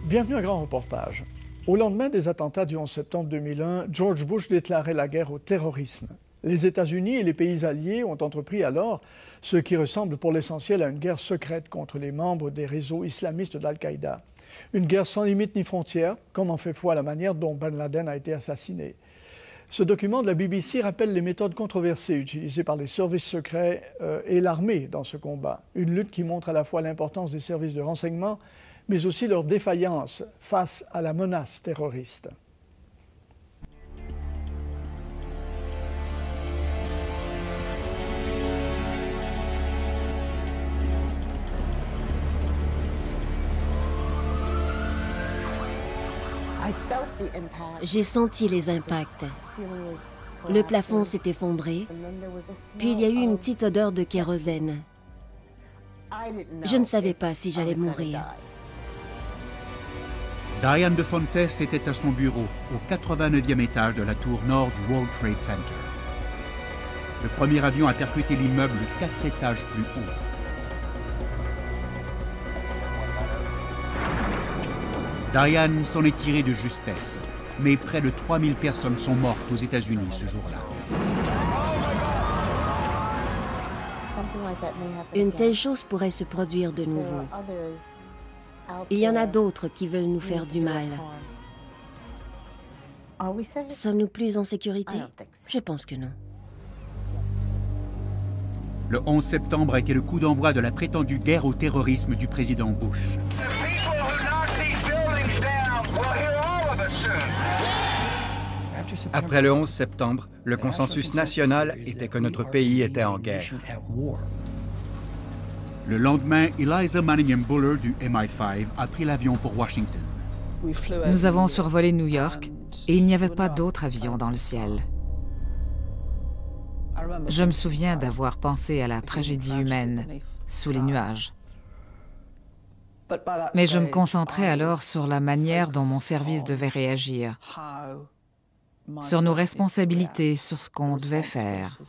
Bienvenue à Grand Reportage. Au lendemain des attentats du 11 septembre 2001, George Bush déclarait la guerre au terrorisme. Les États-Unis et les pays alliés ont entrepris alors ce qui ressemble pour l'essentiel à une guerre secrète contre les membres des réseaux islamistes d'Al-Qaïda. Une guerre sans limite ni frontières, comme en fait foi la manière dont Ben Laden a été assassiné. Ce document de la BBC rappelle les méthodes controversées utilisées par les services secrets et l'armée dans ce combat. Une lutte qui montre à la fois l'importance des services de renseignement, mais aussi leur défaillance face à la menace terroriste. J'ai senti les impacts. Le plafond s'est effondré, puis il y a eu une petite odeur de kérosène. Je ne savais pas si j'allais mourir. Diane de Fontes était à son bureau, au 89e étage de la tour nord du World Trade Center. Le premier avion a percuté l'immeuble 4 étages plus haut. Diane s'en est tirée de justesse, mais près de 3000 personnes sont mortes aux États-Unis ce jour-là. Une telle chose pourrait se produire de nouveau. Il y en a d'autres qui veulent nous faire du mal. Sommes-nous plus en sécurité? Je pense que non. Le 11 septembre a été le coup d'envoi de la prétendue guerre au terrorisme du président Bush. Après le 11 septembre, le consensus national était que notre pays était en guerre. Le lendemain, Eliza Manningham Buller du MI5 a pris l'avion pour Washington. Nous avons survolé New York et il n'y avait pas d'autre avion dans le ciel. Je me souviens d'avoir pensé à la tragédie humaine sous les nuages. Mais je me concentrais alors sur la manière dont mon service devait réagir, sur nos responsabilités, sur ce qu'on devait faire.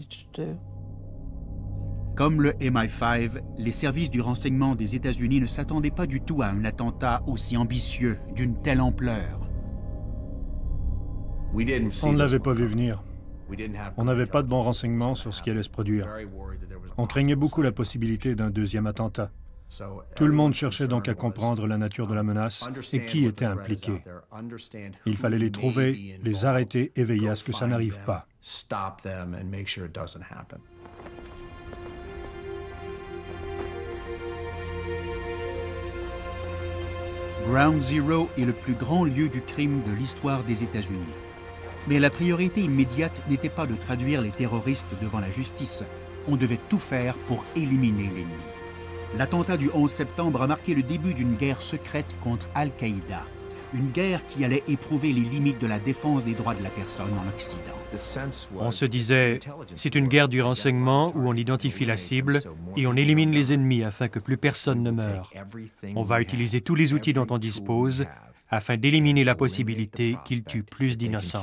Comme le MI5, les services du renseignement des États-Unis ne s'attendaient pas du tout à un attentat aussi ambitieux, d'une telle ampleur. On ne l'avait pas vu venir. On n'avait pas de bons renseignements sur ce qui allait se produire. On craignait beaucoup la possibilité d'un deuxième attentat. Tout le monde cherchait donc à comprendre la nature de la menace et qui était impliqué. Il fallait les trouver, les arrêter et veiller à ce que ça n'arrive pas. Ground Zero est le plus grand lieu du crime de l'histoire des États-Unis. Mais la priorité immédiate n'était pas de traduire les terroristes devant la justice. On devait tout faire pour éliminer l'ennemi. L'attentat du 11 septembre a marqué le début d'une guerre secrète contre Al-Qaïda. Une guerre qui allait éprouver les limites de la défense des droits de la personne en Occident. On se disait, c'est une guerre du renseignement où on identifie la cible et on élimine les ennemis afin que plus personne ne meure. On va utiliser tous les outils dont on dispose afin d'éliminer la possibilité qu'ils tuent plus d'innocents.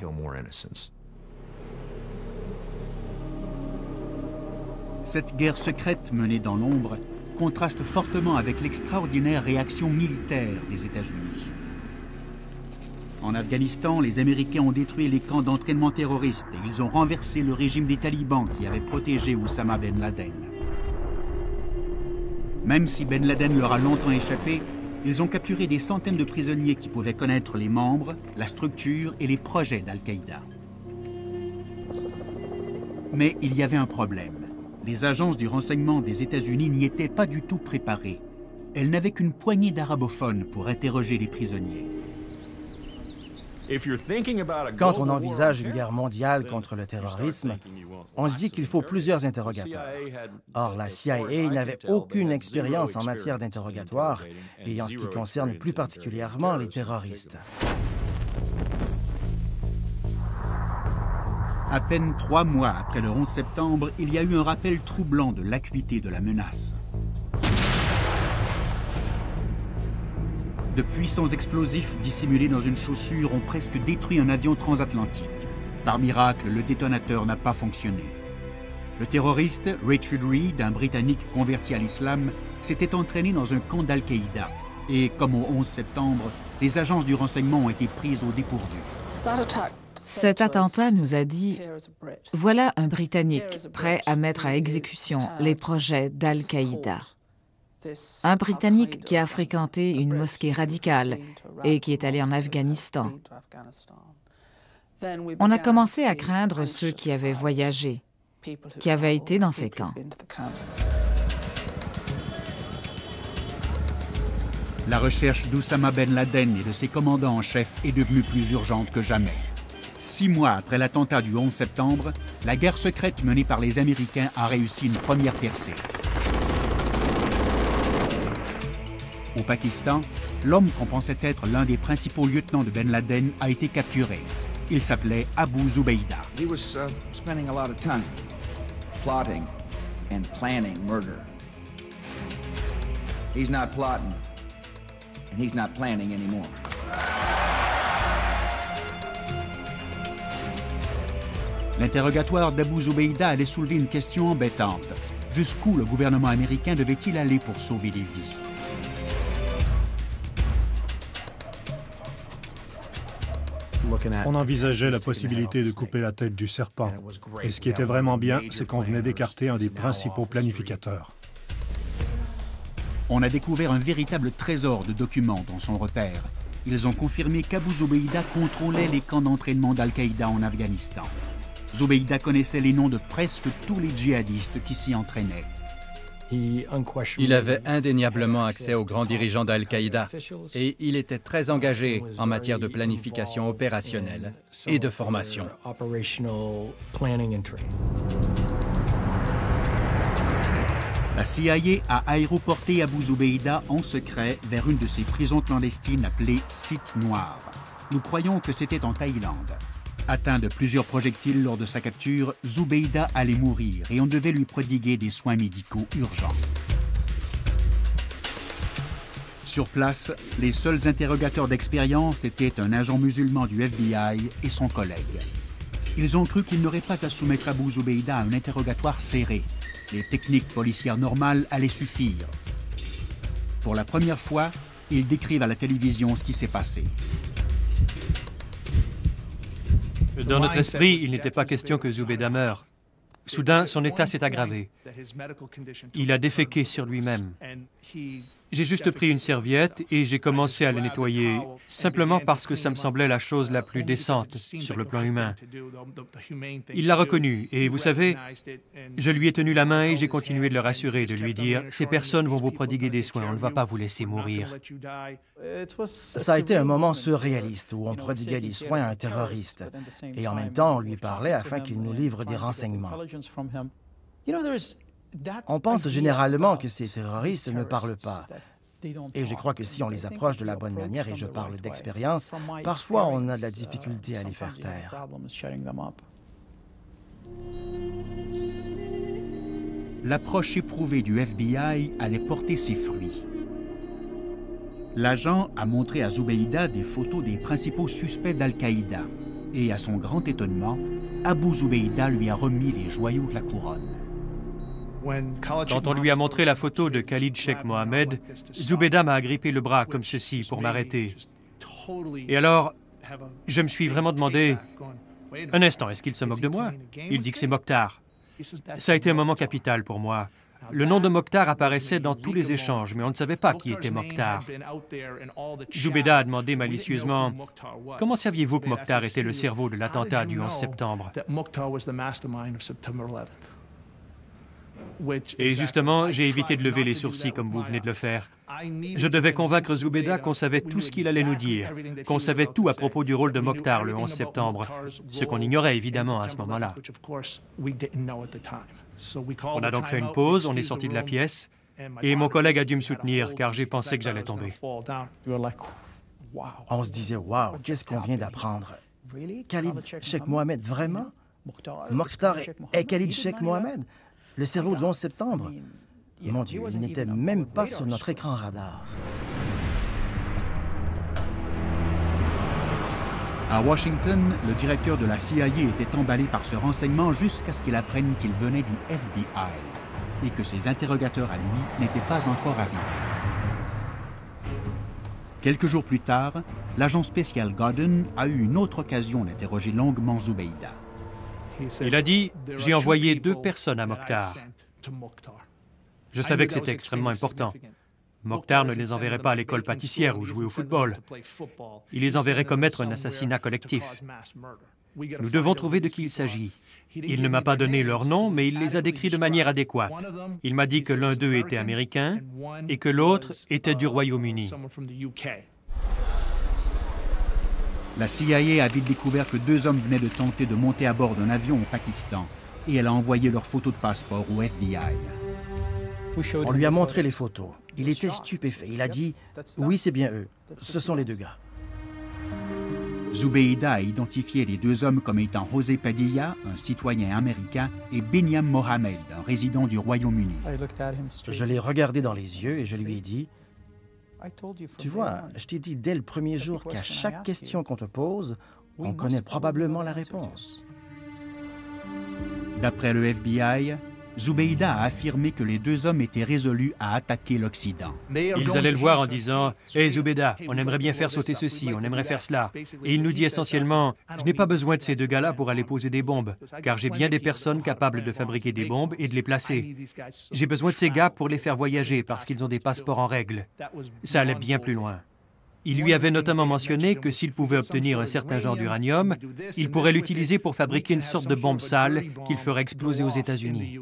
Cette guerre secrète menée dans l'ombre contraste fortement avec l'extraordinaire réaction militaire des États-Unis. En Afghanistan, les Américains ont détruit les camps d'entraînement terroristes et ils ont renversé le régime des talibans qui avait protégé Oussama Ben Laden. Même si Ben Laden leur a longtemps échappé, ils ont capturé des centaines de prisonniers qui pouvaient connaître les membres, la structure et les projets d'Al-Qaïda. Mais il y avait un problème. Les agences du renseignement des États-Unis n'y étaient pas du tout préparées. Elles n'avaient qu'une poignée d'arabophones pour interroger les prisonniers. Quand on envisage une guerre mondiale contre le terrorisme, on se dit qu'il faut plusieurs interrogateurs. Or, la CIA n'avait aucune expérience en matière d'interrogatoire et en ce qui concerne plus particulièrement les terroristes. À peine 3 mois après le 11 septembre, il y a eu un rappel troublant de l'acuité de la menace. De puissants explosifs dissimulés dans une chaussure ont presque détruit un avion transatlantique. Par miracle, le détonateur n'a pas fonctionné. Le terroriste Richard Reed, un Britannique converti à l'islam, s'était entraîné dans un camp d'Al-Qaïda. Et comme au 11 septembre, les agences du renseignement ont été prises au dépourvu. Cet attentat nous a dit « Voilà un Britannique prêt à mettre à exécution les projets d'Al-Qaïda. » Un Britannique qui a fréquenté une mosquée radicale et qui est allé en Afghanistan. On a commencé à craindre ceux qui avaient voyagé, qui avaient été dans ces camps. La recherche d'Oussama Ben Laden et de ses commandants en chef est devenue plus urgente que jamais. 6 mois après l'attentat du 11 septembre, la guerre secrète menée par les Américains a réussi une première percée. Au Pakistan, l'homme qu'on pensait être l'un des principaux lieutenants de Ben Laden a été capturé. Il s'appelait Abu Zubaydah. He was spending a lot of time plotting and planning murder. He's not plotting, and he's not planning anymore. L'interrogatoire d'Abu Zubaydah allait soulever une question embêtante. Jusqu'où le gouvernement américain devait-il aller pour sauver des vies? On envisageait la possibilité de couper la tête du serpent. Et ce qui était vraiment bien, c'est qu'on venait d'écarter un des principaux planificateurs. On a découvert un véritable trésor de documents dans son repère. Ils ont confirmé qu'Abu Zubaydah contrôlait les camps d'entraînement d'Al-Qaïda en Afghanistan. Zubaydah connaissait les noms de presque tous les djihadistes qui s'y entraînaient. Il avait indéniablement accès aux grands dirigeants d'Al-Qaïda et il était très engagé en matière de planification opérationnelle et de formation. La CIA a aéroporté Abu Zubaydah en secret vers une de ses prisons clandestines appelée Site Noir. Nous croyons que c'était en Thaïlande. Atteint de plusieurs projectiles lors de sa capture, Zubaydah allait mourir et on devait lui prodiguer des soins médicaux urgents. Sur place, les seuls interrogateurs d'expérience étaient un agent musulman du FBI et son collègue. Ils ont cru qu'ils n'auraient pas à soumettre Abu Zubaydah à un interrogatoire serré. Les techniques policières normales allaient suffire. Pour la première fois, ils décrivent à la télévision ce qui s'est passé. Dans notre esprit, il n'était pas question que Zubaydah meure. Soudain, son état s'est aggravé. Il a déféqué sur lui-même. J'ai juste pris une serviette et j'ai commencé à le nettoyer, simplement parce que ça me semblait la chose la plus décente sur le plan humain. Il l'a reconnu et vous savez, je lui ai tenu la main et j'ai continué de le rassurer, de lui dire « Ces personnes vont vous prodiguer des soins, on ne va pas vous laisser mourir. » Ça a été un moment surréaliste où on prodiguait des soins à un terroriste et en même temps on lui parlait afin qu'il nous livre des renseignements. On pense généralement que ces terroristes ne parlent pas. Et je crois que si on les approche de la bonne manière, et je parle d'expérience, parfois on a de la difficulté à les faire taire. L'approche éprouvée du FBI allait porter ses fruits. L'agent a montré à Zubaydah des photos des principaux suspects d'Al-Qaïda. Et à son grand étonnement, Abu Zubaydah lui a remis les joyaux de la couronne. Quand on lui a montré la photo de Khalid Sheikh Mohammed, Zubaydah m'a agrippé le bras comme ceci pour m'arrêter. Et alors, je me suis vraiment demandé, un instant, est-ce qu'il se moque de moi? Il dit que c'est Mokhtar. Ça a été un moment capital pour moi. Le nom de Mokhtar apparaissait dans tous les échanges, mais on ne savait pas qui était Mokhtar. Zubaydah a demandé malicieusement, « Comment saviez-vous que Mokhtar était le cerveau de l'attentat du 11 septembre? » Et justement, j'ai évité de lever les sourcils comme vous venez de le faire. Je devais convaincre Zubaydah qu'on savait tout ce qu'il allait nous dire, qu'on savait tout à propos du rôle de Mokhtar le 11 septembre, ce qu'on ignorait évidemment à ce moment-là. On a donc fait une pause, on est sorti de la pièce, et mon collègue a dû me soutenir car j'ai pensé que j'allais tomber. On se disait, wow, qu'est-ce qu'on vient d'apprendre? Khalid Sheikh Mohammed, vraiment? Mokhtar est Khalid Sheikh Mohammed? Le cerveau du 11 septembre? Mon Dieu, il n'était même pas sur notre écran radar. À Washington, le directeur de la CIA était emballé par ce renseignement jusqu'à ce qu'il apprenne qu'il venait du FBI et que ses interrogateurs à lui n'étaient pas encore arrivés. Quelques jours plus tard, l'agent spécial Godden a eu une autre occasion d'interroger longuement Zubeida. Il a dit « J'ai envoyé 2 personnes à Mokhtar. Je savais que c'était extrêmement important. Mokhtar ne les enverrait pas à l'école pâtissière ou jouer au football. Il les enverrait commettre un assassinat collectif. Nous devons trouver de qui il s'agit. Il ne m'a pas donné leur nom, mais il les a décrits de manière adéquate. Il m'a dit que l'un d'eux était américain et que l'autre était du Royaume-Uni. » La CIA a vite découvert que 2 hommes venaient de tenter de monter à bord d'un avion au Pakistan et elle a envoyé leurs photos de passeport au FBI. On lui a montré les photos. Il était stupéfait. Il a dit « Oui, c'est bien eux. Ce sont les 2 gars. » Zubeida a identifié les 2 hommes comme étant José Padilla, un citoyen américain, et Binyam Mohamed, un résident du Royaume-Uni. Je l'ai regardé dans les yeux et je lui ai dit « Tu vois, je t'ai dit dès le premier jour qu'à chaque question qu'on te pose, on connaît probablement la réponse. » D'après le FBI, Zubeida a affirmé que les 2 hommes étaient résolus à attaquer l'Occident. Ils allaient le voir en disant « Hé Zubeida, on aimerait bien faire sauter ceci, on aimerait faire cela. » Et il nous dit essentiellement « Je n'ai pas besoin de ces 2 gars-là pour aller poser des bombes, car j'ai bien des personnes capables de fabriquer des bombes et de les placer. J'ai besoin de ces gars pour les faire voyager parce qu'ils ont des passeports en règle. » Ça allait bien plus loin. Il lui avait notamment mentionné que s'il pouvait obtenir un certain genre d'uranium, il pourrait l'utiliser pour fabriquer une sorte de bombe sale qu'il ferait exploser aux États-Unis.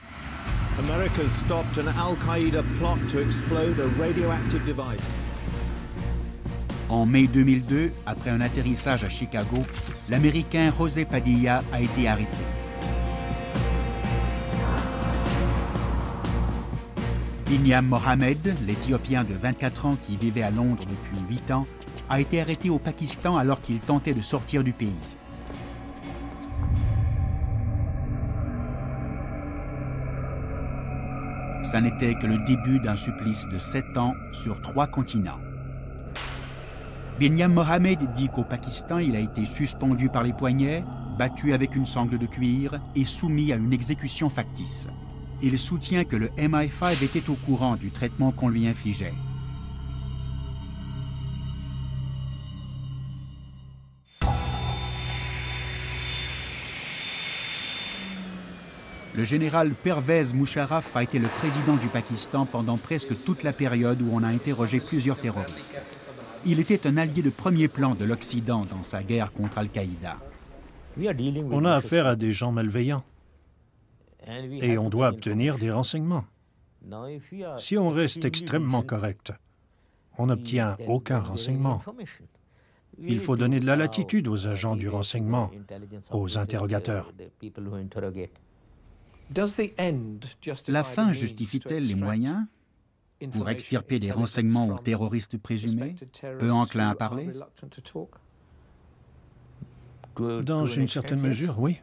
En mai 2002, après un atterrissage à Chicago, l'Américain José Padilla a été arrêté. Binyam Mohamed, l'Éthiopien de 24 ans qui vivait à Londres depuis 8 ans, a été arrêté au Pakistan alors qu'il tentait de sortir du pays. Ça n'était que le début d'un supplice de 7 ans sur 3 continents. Binyam Mohamed dit qu'au Pakistan, il a été suspendu par les poignets, battu avec une sangle de cuir et soumis à une exécution factice. Il soutient que le MI5 était au courant du traitement qu'on lui infligeait. Le général Pervez Musharraf a été le président du Pakistan pendant presque toute la période où on a interrogé plusieurs terroristes. Il était un allié de premier plan de l'Occident dans sa guerre contre Al-Qaïda. On a affaire à des gens malveillants. Et on doit obtenir des renseignements. Si on reste extrêmement correct, on n'obtient aucun renseignement. Il faut donner de la latitude aux agents du renseignement, aux interrogateurs. La fin justifie-t-elle les moyens? Pour extirper des renseignements aux terroristes présumés, peu enclins à parler? Dans une certaine mesure, oui.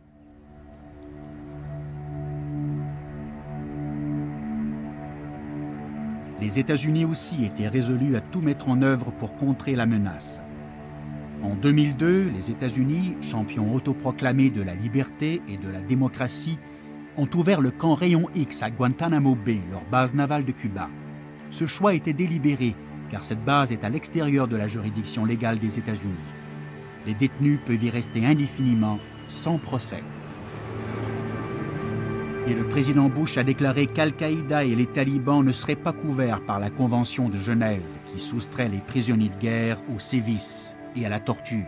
Les États-Unis aussi étaient résolus à tout mettre en œuvre pour contrer la menace. En 2002, les États-Unis, champions autoproclamés de la liberté et de la démocratie, ont ouvert le camp Rayon X à Guantanamo Bay, leur base navale de Cuba. Ce choix était délibéré, car cette base est à l'extérieur de la juridiction légale des États-Unis. Les détenus peuvent y rester indéfiniment, sans procès. Et le président Bush a déclaré qu'Al-Qaïda et les talibans ne seraient pas couverts par la Convention de Genève qui soustrait les prisonniers de guerre aux sévices et à la torture.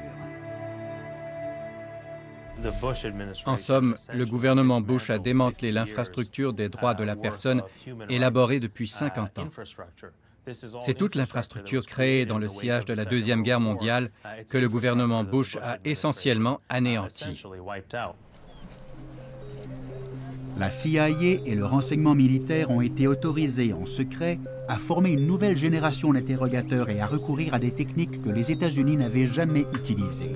En somme, le gouvernement Bush a démantelé l'infrastructure des droits de la personne élaborée depuis 50 ans. C'est toute l'infrastructure créée dans le sillage de la Deuxième Guerre mondiale que le gouvernement Bush a essentiellement anéantie. La CIA et le renseignement militaire ont été autorisés en secret à former une nouvelle génération d'interrogateurs et à recourir à des techniques que les États-Unis n'avaient jamais utilisées.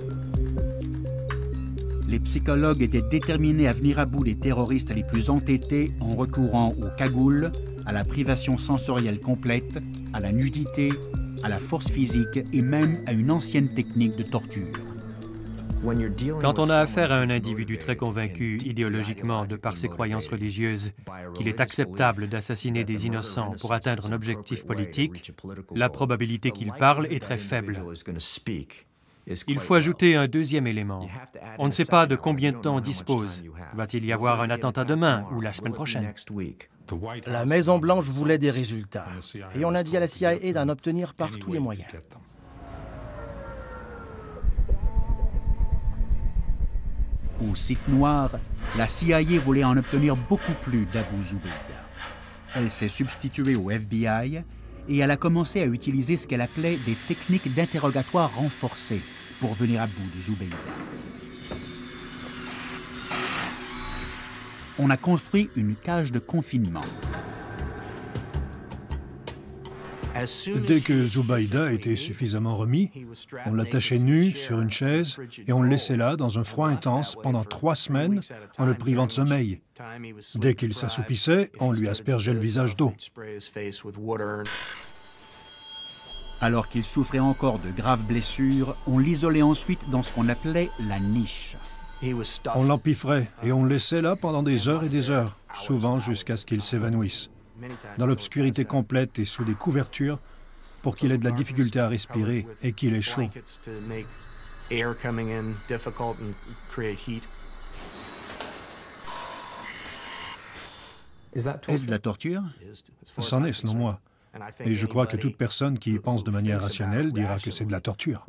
Les psychologues étaient déterminés à venir à bout des terroristes les plus entêtés en recourant aux cagoules, à la privation sensorielle complète, à la nudité, à la force physique et même à une ancienne technique de torture. Quand on a affaire à un individu très convaincu idéologiquement de par ses croyances religieuses qu'il est acceptable d'assassiner des innocents pour atteindre un objectif politique, la probabilité qu'il parle est très faible. Il faut ajouter un deuxième élément. On ne sait pas de combien de temps on dispose. Va-t-il y avoir un attentat demain ou la semaine prochaine? La Maison-Blanche voulait des résultats et on a dit à la CIA d'en obtenir par tous les moyens. Au site noir, la CIA voulait en obtenir beaucoup plus d'Abu Zubaydah. Elle s'est substituée au FBI et elle a commencé à utiliser ce qu'elle appelait des techniques d'interrogatoire renforcées pour venir à bout de Zubaydah. On a construit une cage de confinement. Dès que Zubaydah était suffisamment remis, on l'attachait nu sur une chaise et on le laissait là, dans un froid intense, pendant 3 semaines, en le privant de sommeil. Dès qu'il s'assoupissait, on lui aspergeait le visage d'eau. Alors qu'il souffrait encore de graves blessures, on l'isolait ensuite dans ce qu'on appelait la niche. On l'empiffrait et on le laissait là pendant des heures et des heures, souvent jusqu'à ce qu'il s'évanouisse, dans l'obscurité complète et sous des couvertures, pour qu'il ait de la difficulté à respirer et qu'il ait chaud. Est-ce de la torture? C'en est, selon moi. Et je crois que toute personne qui y pense de manière rationnelle dira que c'est de la torture.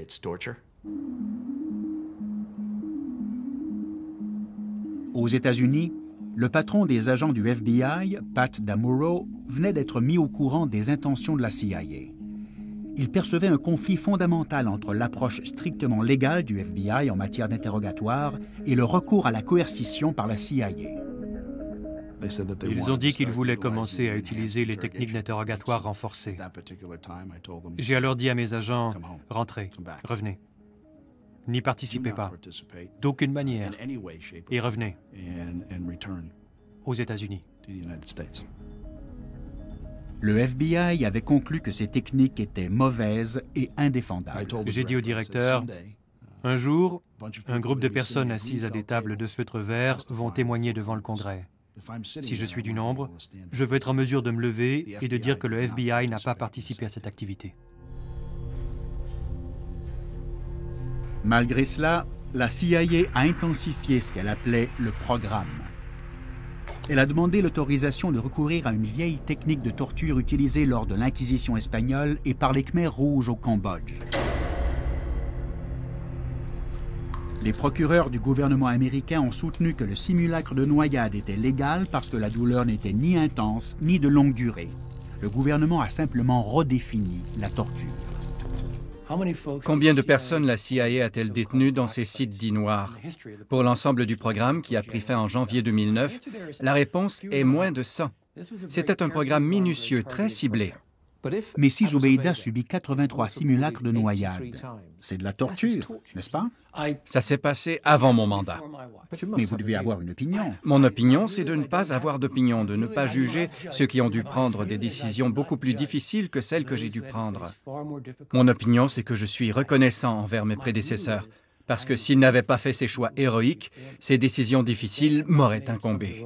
Aux États-Unis, le patron des agents du FBI, Pat Damuro, venait d'être mis au courant des intentions de la CIA. Il percevait un conflit fondamental entre l'approche strictement légale du FBI en matière d'interrogatoire et le recours à la coercition par la CIA. Ils ont dit qu'ils voulaient commencer à utiliser les techniques d'interrogatoire renforcées. J'ai alors dit à mes agents, rentrez, revenez. N'y participez pas, d'aucune manière, et revenez aux États-Unis. Le FBI avait conclu que ces techniques étaient mauvaises et indéfendables. J'ai dit au directeur, un jour, un groupe de personnes assises à des tables de feutre vert vont témoigner devant le Congrès. Si je suis du nombre, je veux être en mesure de me lever et de dire que le FBI n'a pas participé à cette activité. Malgré cela, la CIA a intensifié ce qu'elle appelait le programme. Elle a demandé l'autorisation de recourir à une vieille technique de torture utilisée lors de l'Inquisition espagnole et par les Khmers rouges au Cambodge. Les procureurs du gouvernement américain ont soutenu que le simulacre de noyade était légal parce que la douleur n'était ni intense ni de longue durée. Le gouvernement a simplement redéfini la torture. Combien de personnes la CIA a-t-elle détenues dans ces sites dits noirs? Pour l'ensemble du programme qui a pris fin en janvier 2009, la réponse est moins de 100. C'était un programme minutieux, très ciblé. Mais si Zubaydah subit 83 simulacres de noyade, c'est de la torture, n'est-ce pas? Ça s'est passé avant mon mandat. Mais vous devez avoir une opinion. Mon opinion, c'est de ne pas avoir d'opinion, de ne pas juger ceux qui ont dû prendre des décisions beaucoup plus difficiles que celles que j'ai dû prendre. Mon opinion, c'est que je suis reconnaissant envers mes prédécesseurs, parce que s'ils n'avaient pas fait ces choix héroïques, ces décisions difficiles m'auraient incombé.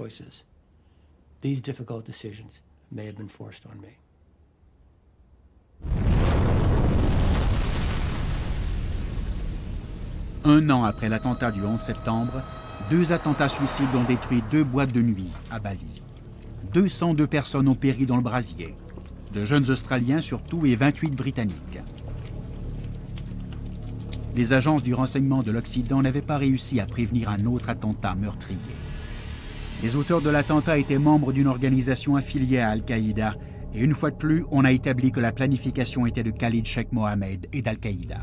Un an après l'attentat du 11 septembre, 2 attentats suicides ont détruit 2 boîtes de nuit à Bali. 202 personnes ont péri dans le brasier, de jeunes Australiens surtout et 28 Britanniques. Les agences du renseignement de l'Occident n'avaient pas réussi à prévenir un autre attentat meurtrier. Les auteurs de l'attentat étaient membres d'une organisation affiliée à Al-Qaïda et une fois de plus, on a établi que la planification était de Khalid Sheikh Mohammed et d'Al-Qaïda.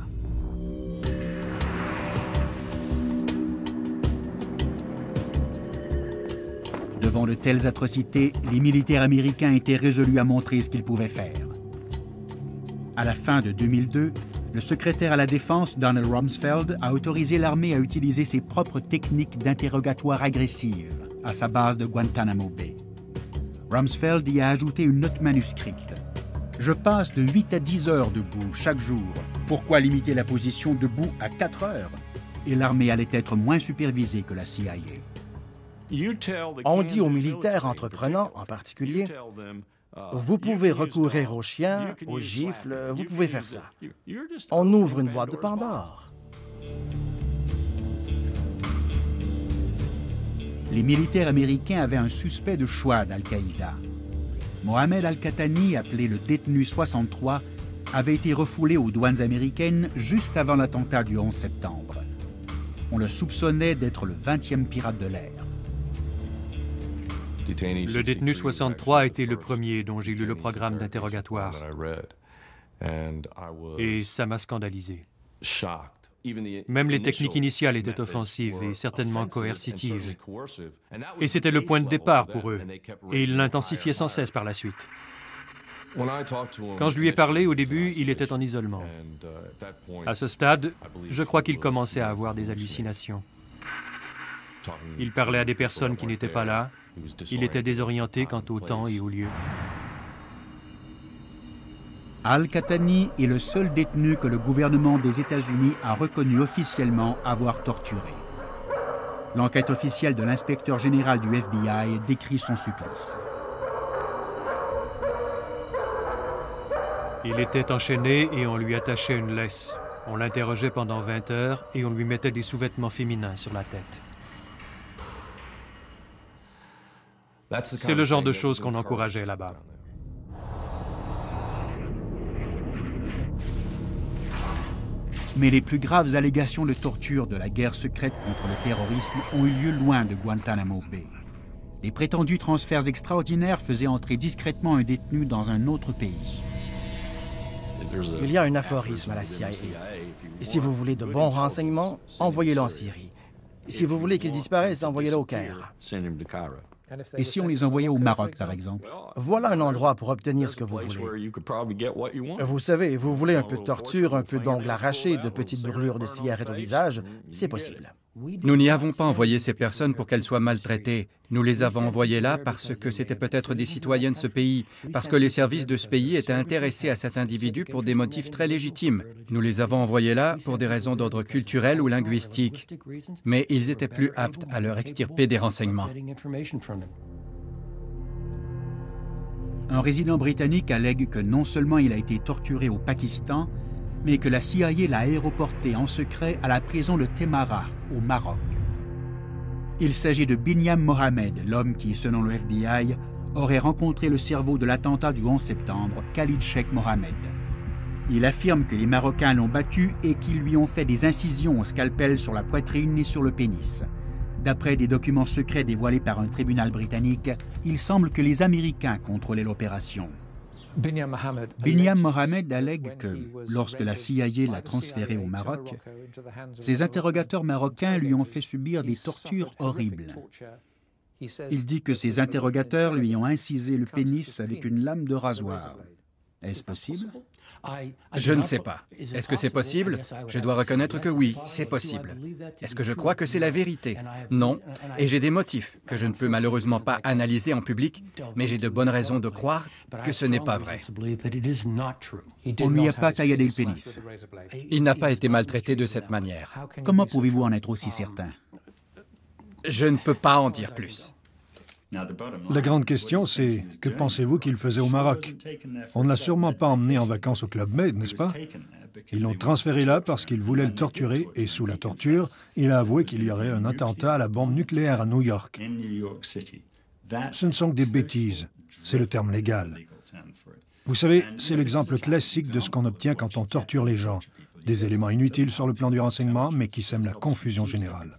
Devant de telles atrocités, les militaires américains étaient résolus à montrer ce qu'ils pouvaient faire. À la fin de 2002, le secrétaire à la Défense, Donald Rumsfeld, a autorisé l'armée à utiliser ses propres techniques d'interrogatoire agressives à sa base de Guantanamo Bay. Rumsfeld y a ajouté une note manuscrite. « Je passe de 8 à 10 heures debout chaque jour. Pourquoi limiter la position debout à 4 heures? et l'armée allait être moins supervisée que la CIA. On dit aux militaires entreprenants en particulier, vous pouvez recourir aux chiens, aux gifles, vous pouvez faire ça. On ouvre une boîte de Pandore. Les militaires américains avaient un suspect de choix d'Al-Qaïda. Mohamed Al-Qahtani, appelé le détenu 63, avait été refoulé aux douanes américaines juste avant l'attentat du 11 septembre. On le soupçonnait d'être le 20e pirate de l'air. Le détenu 63 a été le premier dont j'ai lu le programme d'interrogatoire. Et ça m'a scandalisé. Même les techniques initiales étaient offensives et certainement coercitives. Et c'était le point de départ pour eux. Et ils l'intensifiaient sans cesse par la suite. Quand je lui ai parlé au début, il était en isolement. À ce stade, je crois qu'il commençait à avoir des hallucinations. Il parlait à des personnes qui n'étaient pas là. Il était désorienté quant au temps et au lieu. Al-Qahtani est le seul détenu que le gouvernement des États-Unis a reconnu officiellement avoir torturé. L'enquête officielle de l'inspecteur général du FBI décrit son supplice. Il était enchaîné et on lui attachait une laisse. On l'interrogeait pendant 20 heures et on lui mettait des sous-vêtements féminins sur la tête. C'est le genre de choses qu'on encourageait là-bas. Mais les plus graves allégations de torture de la guerre secrète contre le terrorisme ont eu lieu loin de Guantanamo Bay. Les prétendus transferts extraordinaires faisaient entrer discrètement un détenu dans un autre pays. Il y a un aphorisme à la CIA. Si vous voulez de bons renseignements, envoyez-le en Syrie. Si vous voulez qu'il disparaisse, envoyez-le au Caire. Et si on les envoyait au Maroc, par exemple? Voilà un endroit pour obtenir ce que vous voulez. Vous savez, vous voulez un peu de torture, un peu d'ongles arrachés, de petites brûlures de cigarettes au visage, c'est possible. Nous n'y avons pas envoyé ces personnes pour qu'elles soient maltraitées. Nous les avons envoyées là parce que c'était peut-être des citoyens de ce pays, parce que les services de ce pays étaient intéressés à cet individu pour des motifs très légitimes. Nous les avons envoyés là pour des raisons d'ordre culturel ou linguistique. Mais ils étaient plus aptes à leur extirper des renseignements. Un résident britannique allègue que non seulement il a été torturé au Pakistan, mais que la CIA l'a aéroporté en secret à la prison de Temara, au Maroc. Il s'agit de Binyam Mohamed, l'homme qui, selon le FBI, aurait rencontré le cerveau de l'attentat du 11 septembre, Khalid Sheikh Mohammed. Il affirme que les Marocains l'ont battu et qu'ils lui ont fait des incisions au scalpel sur la poitrine et sur le pénis. D'après des documents secrets dévoilés par un tribunal britannique, il semble que les Américains contrôlaient l'opération. Binyam Mohamed allègue que, lorsque la CIA l'a transféré au Maroc, ses interrogateurs marocains lui ont fait subir des tortures horribles. Il dit que ses interrogateurs lui ont incisé le pénis avec une lame de rasoir. Est-ce possible? Je ne sais pas. Est-ce que c'est possible? Je dois reconnaître que oui, c'est possible. Est-ce que je crois que c'est la vérité? Non. Et j'ai des motifs que je ne peux malheureusement pas analyser en public, mais j'ai de bonnes raisons de croire que ce n'est pas vrai. On ne lui a pas tailladé le pénis. Il n'a pas été maltraité de cette manière. Comment pouvez-vous en être aussi certain? Je ne peux pas en dire plus. La grande question, c'est que pensez-vous qu'il faisait au Maroc? On ne l'a sûrement pas emmené en vacances au Club Med, n'est-ce pas? Ils l'ont transféré là parce qu'ils voulaient le torturer et sous la torture, il a avoué qu'il y aurait un attentat à la bombe nucléaire à New York. Ce ne sont que des bêtises, c'est le terme légal. Vous savez, c'est l'exemple classique de ce qu'on obtient quand on torture les gens. Des éléments inutiles sur le plan du renseignement, mais qui sèment la confusion générale.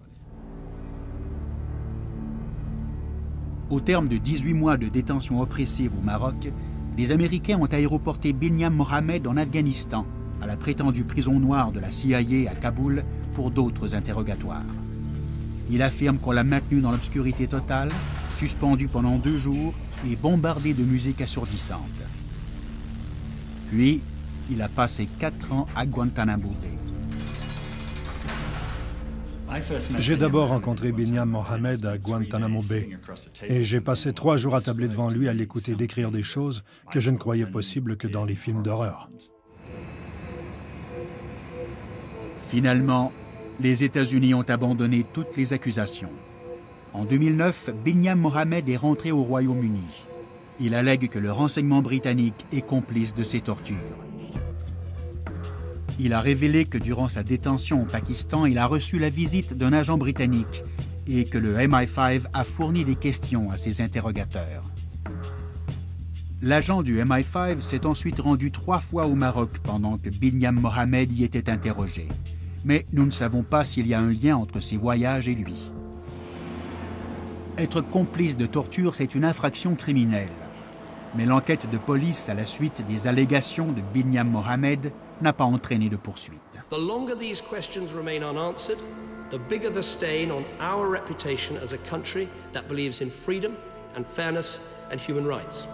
Au terme de 18 mois de détention oppressive au Maroc, les Américains ont aéroporté Binyam Mohamed en Afghanistan, à la prétendue prison noire de la CIA à Kaboul, pour d'autres interrogatoires. Il affirme qu'on l'a maintenu dans l'obscurité totale, suspendu pendant 2 jours et bombardé de musique assourdissante. Puis, il a passé 4 ans à Guantanamo Bay. J'ai d'abord rencontré Binyam Mohamed à Guantanamo Bay et j'ai passé 3 jours attablé devant lui à l'écouter décrire des choses que je ne croyais possibles que dans les films d'horreur. Finalement, Les États-Unis ont abandonné toutes les accusations. En 2009, Binyam Mohamed est rentré au Royaume-Uni. Il allègue que le renseignement britannique est complice de ces tortures. Il a révélé que durant sa détention au Pakistan, il a reçu la visite d'un agent britannique et que le MI5 a fourni des questions à ses interrogateurs. L'agent du MI5 s'est ensuite rendu 3 fois au Maroc pendant que Binyam Mohamed y était interrogé. Mais nous ne savons pas s'il y a un lien entre ces voyages et lui. Être complice de torture, c'est une infraction criminelle. Mais l'enquête de police à la suite des allégations de Binyam Mohamed n'a pas entraîné de poursuite. The longer these questions remain unanswered, the bigger the stain on our reputation as a country that believes in freedom and fairness and human rights.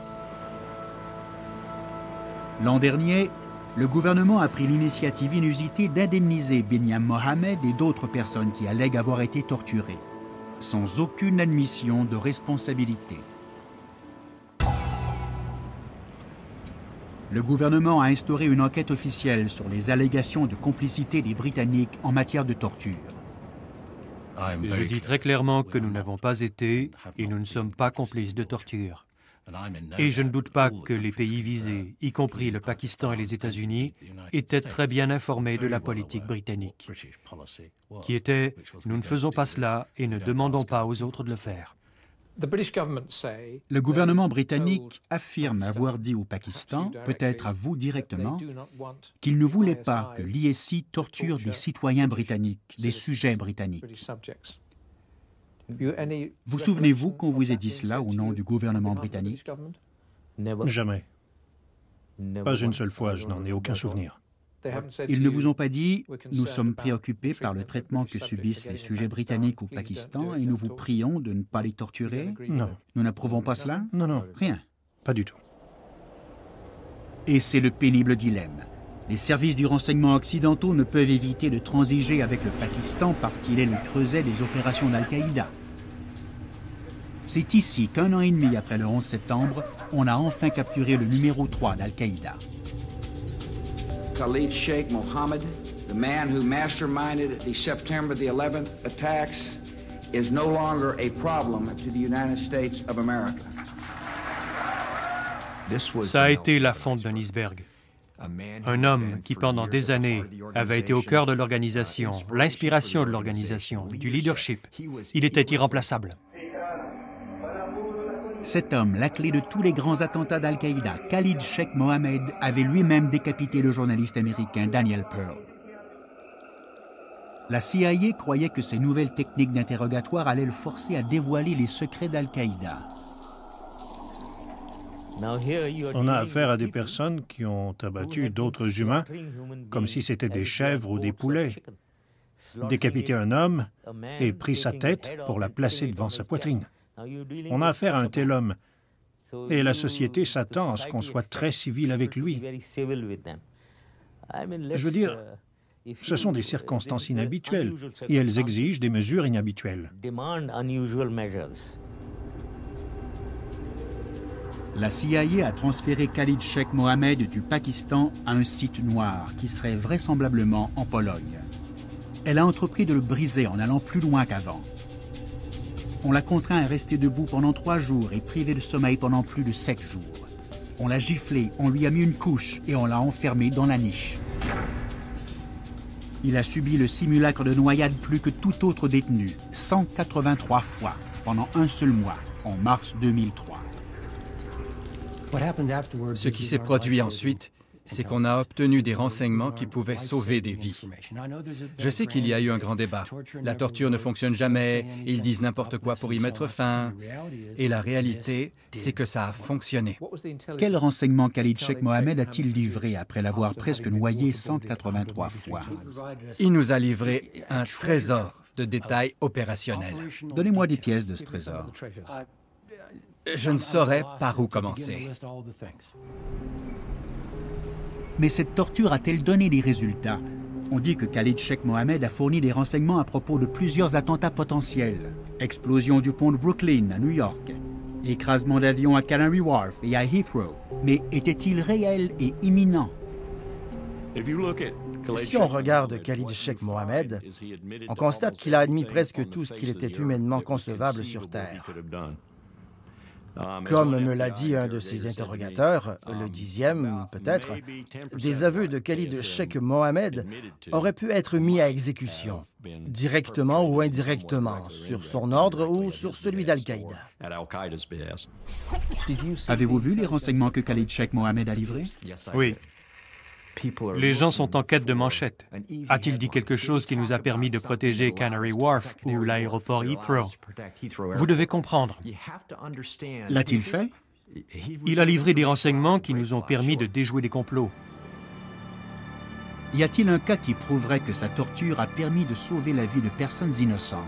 L'an dernier, le gouvernement a pris l'initiative inusitée d'indemniser Binyam Mohamed et d'autres personnes qui allèguent avoir été torturées, sans aucune admission de responsabilité. Le gouvernement a instauré une enquête officielle sur les allégations de complicité des Britanniques en matière de torture. Je dis très clairement que nous n'avons pas été et nous ne sommes pas complices de torture. Et je ne doute pas que les pays visés, y compris le Pakistan et les États-Unis, étaient très bien informés de la politique britannique, qui était « nous ne faisons pas cela et ne demandons pas aux autres de le faire ». Le gouvernement britannique affirme avoir dit au Pakistan, peut-être à vous directement, qu'il ne voulait pas que l'ISI torture des citoyens britanniques, des sujets britanniques. Vous souvenez-vous qu'on vous ait dit cela au nom du gouvernement britannique? Jamais. Pas une seule fois, je n'en ai aucun souvenir. Ils ne vous ont pas dit « Nous sommes préoccupés par le traitement que subissent les sujets britanniques au Pakistan et nous vous prions de ne pas les torturer ». Non. Nous n'approuvons pas cela? Non, non. Rien. Pas du tout. Et c'est le pénible dilemme. Les services du renseignement occidentaux ne peuvent éviter de transiger avec le Pakistan parce qu'il est le creuset des opérations d'Al-Qaïda. C'est ici qu'un an et demi après le 11 septembre, on a enfin capturé le numéro 3 d'Al-Qaïda. Khalid Sheikh Mohammed, the man who masterminded the September the 11th attacks, is no longer a problem to the United States of America. Ça a été la fonte d'un iceberg. Un homme qui, pendant des années, avait été au cœur de l'organisation, l'inspiration de l'organisation, du leadership. Il était irremplaçable. Cet homme, la clé de tous les grands attentats d'Al-Qaïda, Khalid Sheikh Mohammed, avait lui-même décapité le journaliste américain Daniel Pearl. La CIA croyait que ces nouvelles techniques d'interrogatoire allaient le forcer à dévoiler les secrets d'Al-Qaïda. On a affaire à des personnes qui ont abattu d'autres humains comme si c'était des chèvres ou des poulets, décapité un homme et pris sa tête pour la placer devant sa poitrine. On a affaire à un tel homme et la société s'attend à ce qu'on soit très civil avec lui. Je veux dire, ce sont des circonstances inhabituelles et elles exigent des mesures inhabituelles. La CIA a transféré Khalid Sheikh Mohammed du Pakistan à un site noir qui serait vraisemblablement en Pologne. Elle a entrepris de le briser en allant plus loin qu'avant. On l'a contraint à rester debout pendant 3 jours et privé de sommeil pendant plus de 7 jours. On l'a giflé, on lui a mis une couche et on l'a enfermé dans la niche. Il a subi le simulacre de noyade plus que tout autre détenu, 183 fois, pendant un seul mois, en mars 2003. Ce qui s'est produit ensuite, c'est qu'on a obtenu des renseignements qui pouvaient sauver des vies. Je sais qu'il y a eu un grand débat. La torture ne fonctionne jamais, ils disent n'importe quoi pour y mettre fin. Et la réalité, c'est que ça a fonctionné. Quel renseignement Khalid Sheikh Mohammed a-t-il livré après l'avoir presque noyé 183 fois? Il nous a livré un trésor de détails opérationnels. Donnez-moi des pièces de ce trésor. Je ne saurais par où commencer. Mais cette torture a-t-elle donné des résultats? On dit que Khalid Sheikh Mohammed a fourni des renseignements à propos de plusieurs attentats potentiels. Explosion du pont de Brooklyn à New York, écrasement d'avions à Canary Wharf et à Heathrow. Mais était-il réel et imminent? Si on regarde Khalid Sheikh Mohammed, on constate qu'il a admis presque tout ce qu'il était humainement concevable sur Terre. Comme me l'a dit un de ses interrogateurs, le 10e peut-être, des aveux de Khalid Sheikh Mohammed auraient pu être mis à exécution, directement ou indirectement, sur son ordre ou sur celui d'Al-Qaïda. Avez-vous vu les renseignements que Khalid Sheikh Mohammed a livrés? Oui. Les gens sont en quête de manchettes. A-t-il dit quelque chose qui nous a permis de protéger Canary Wharf ou l'aéroport Heathrow? Vous devez comprendre. L'a-t-il fait? Il a livré des renseignements qui nous ont permis de déjouer des complots. Y a-t-il un cas qui prouverait que sa torture a permis de sauver la vie de personnes innocentes?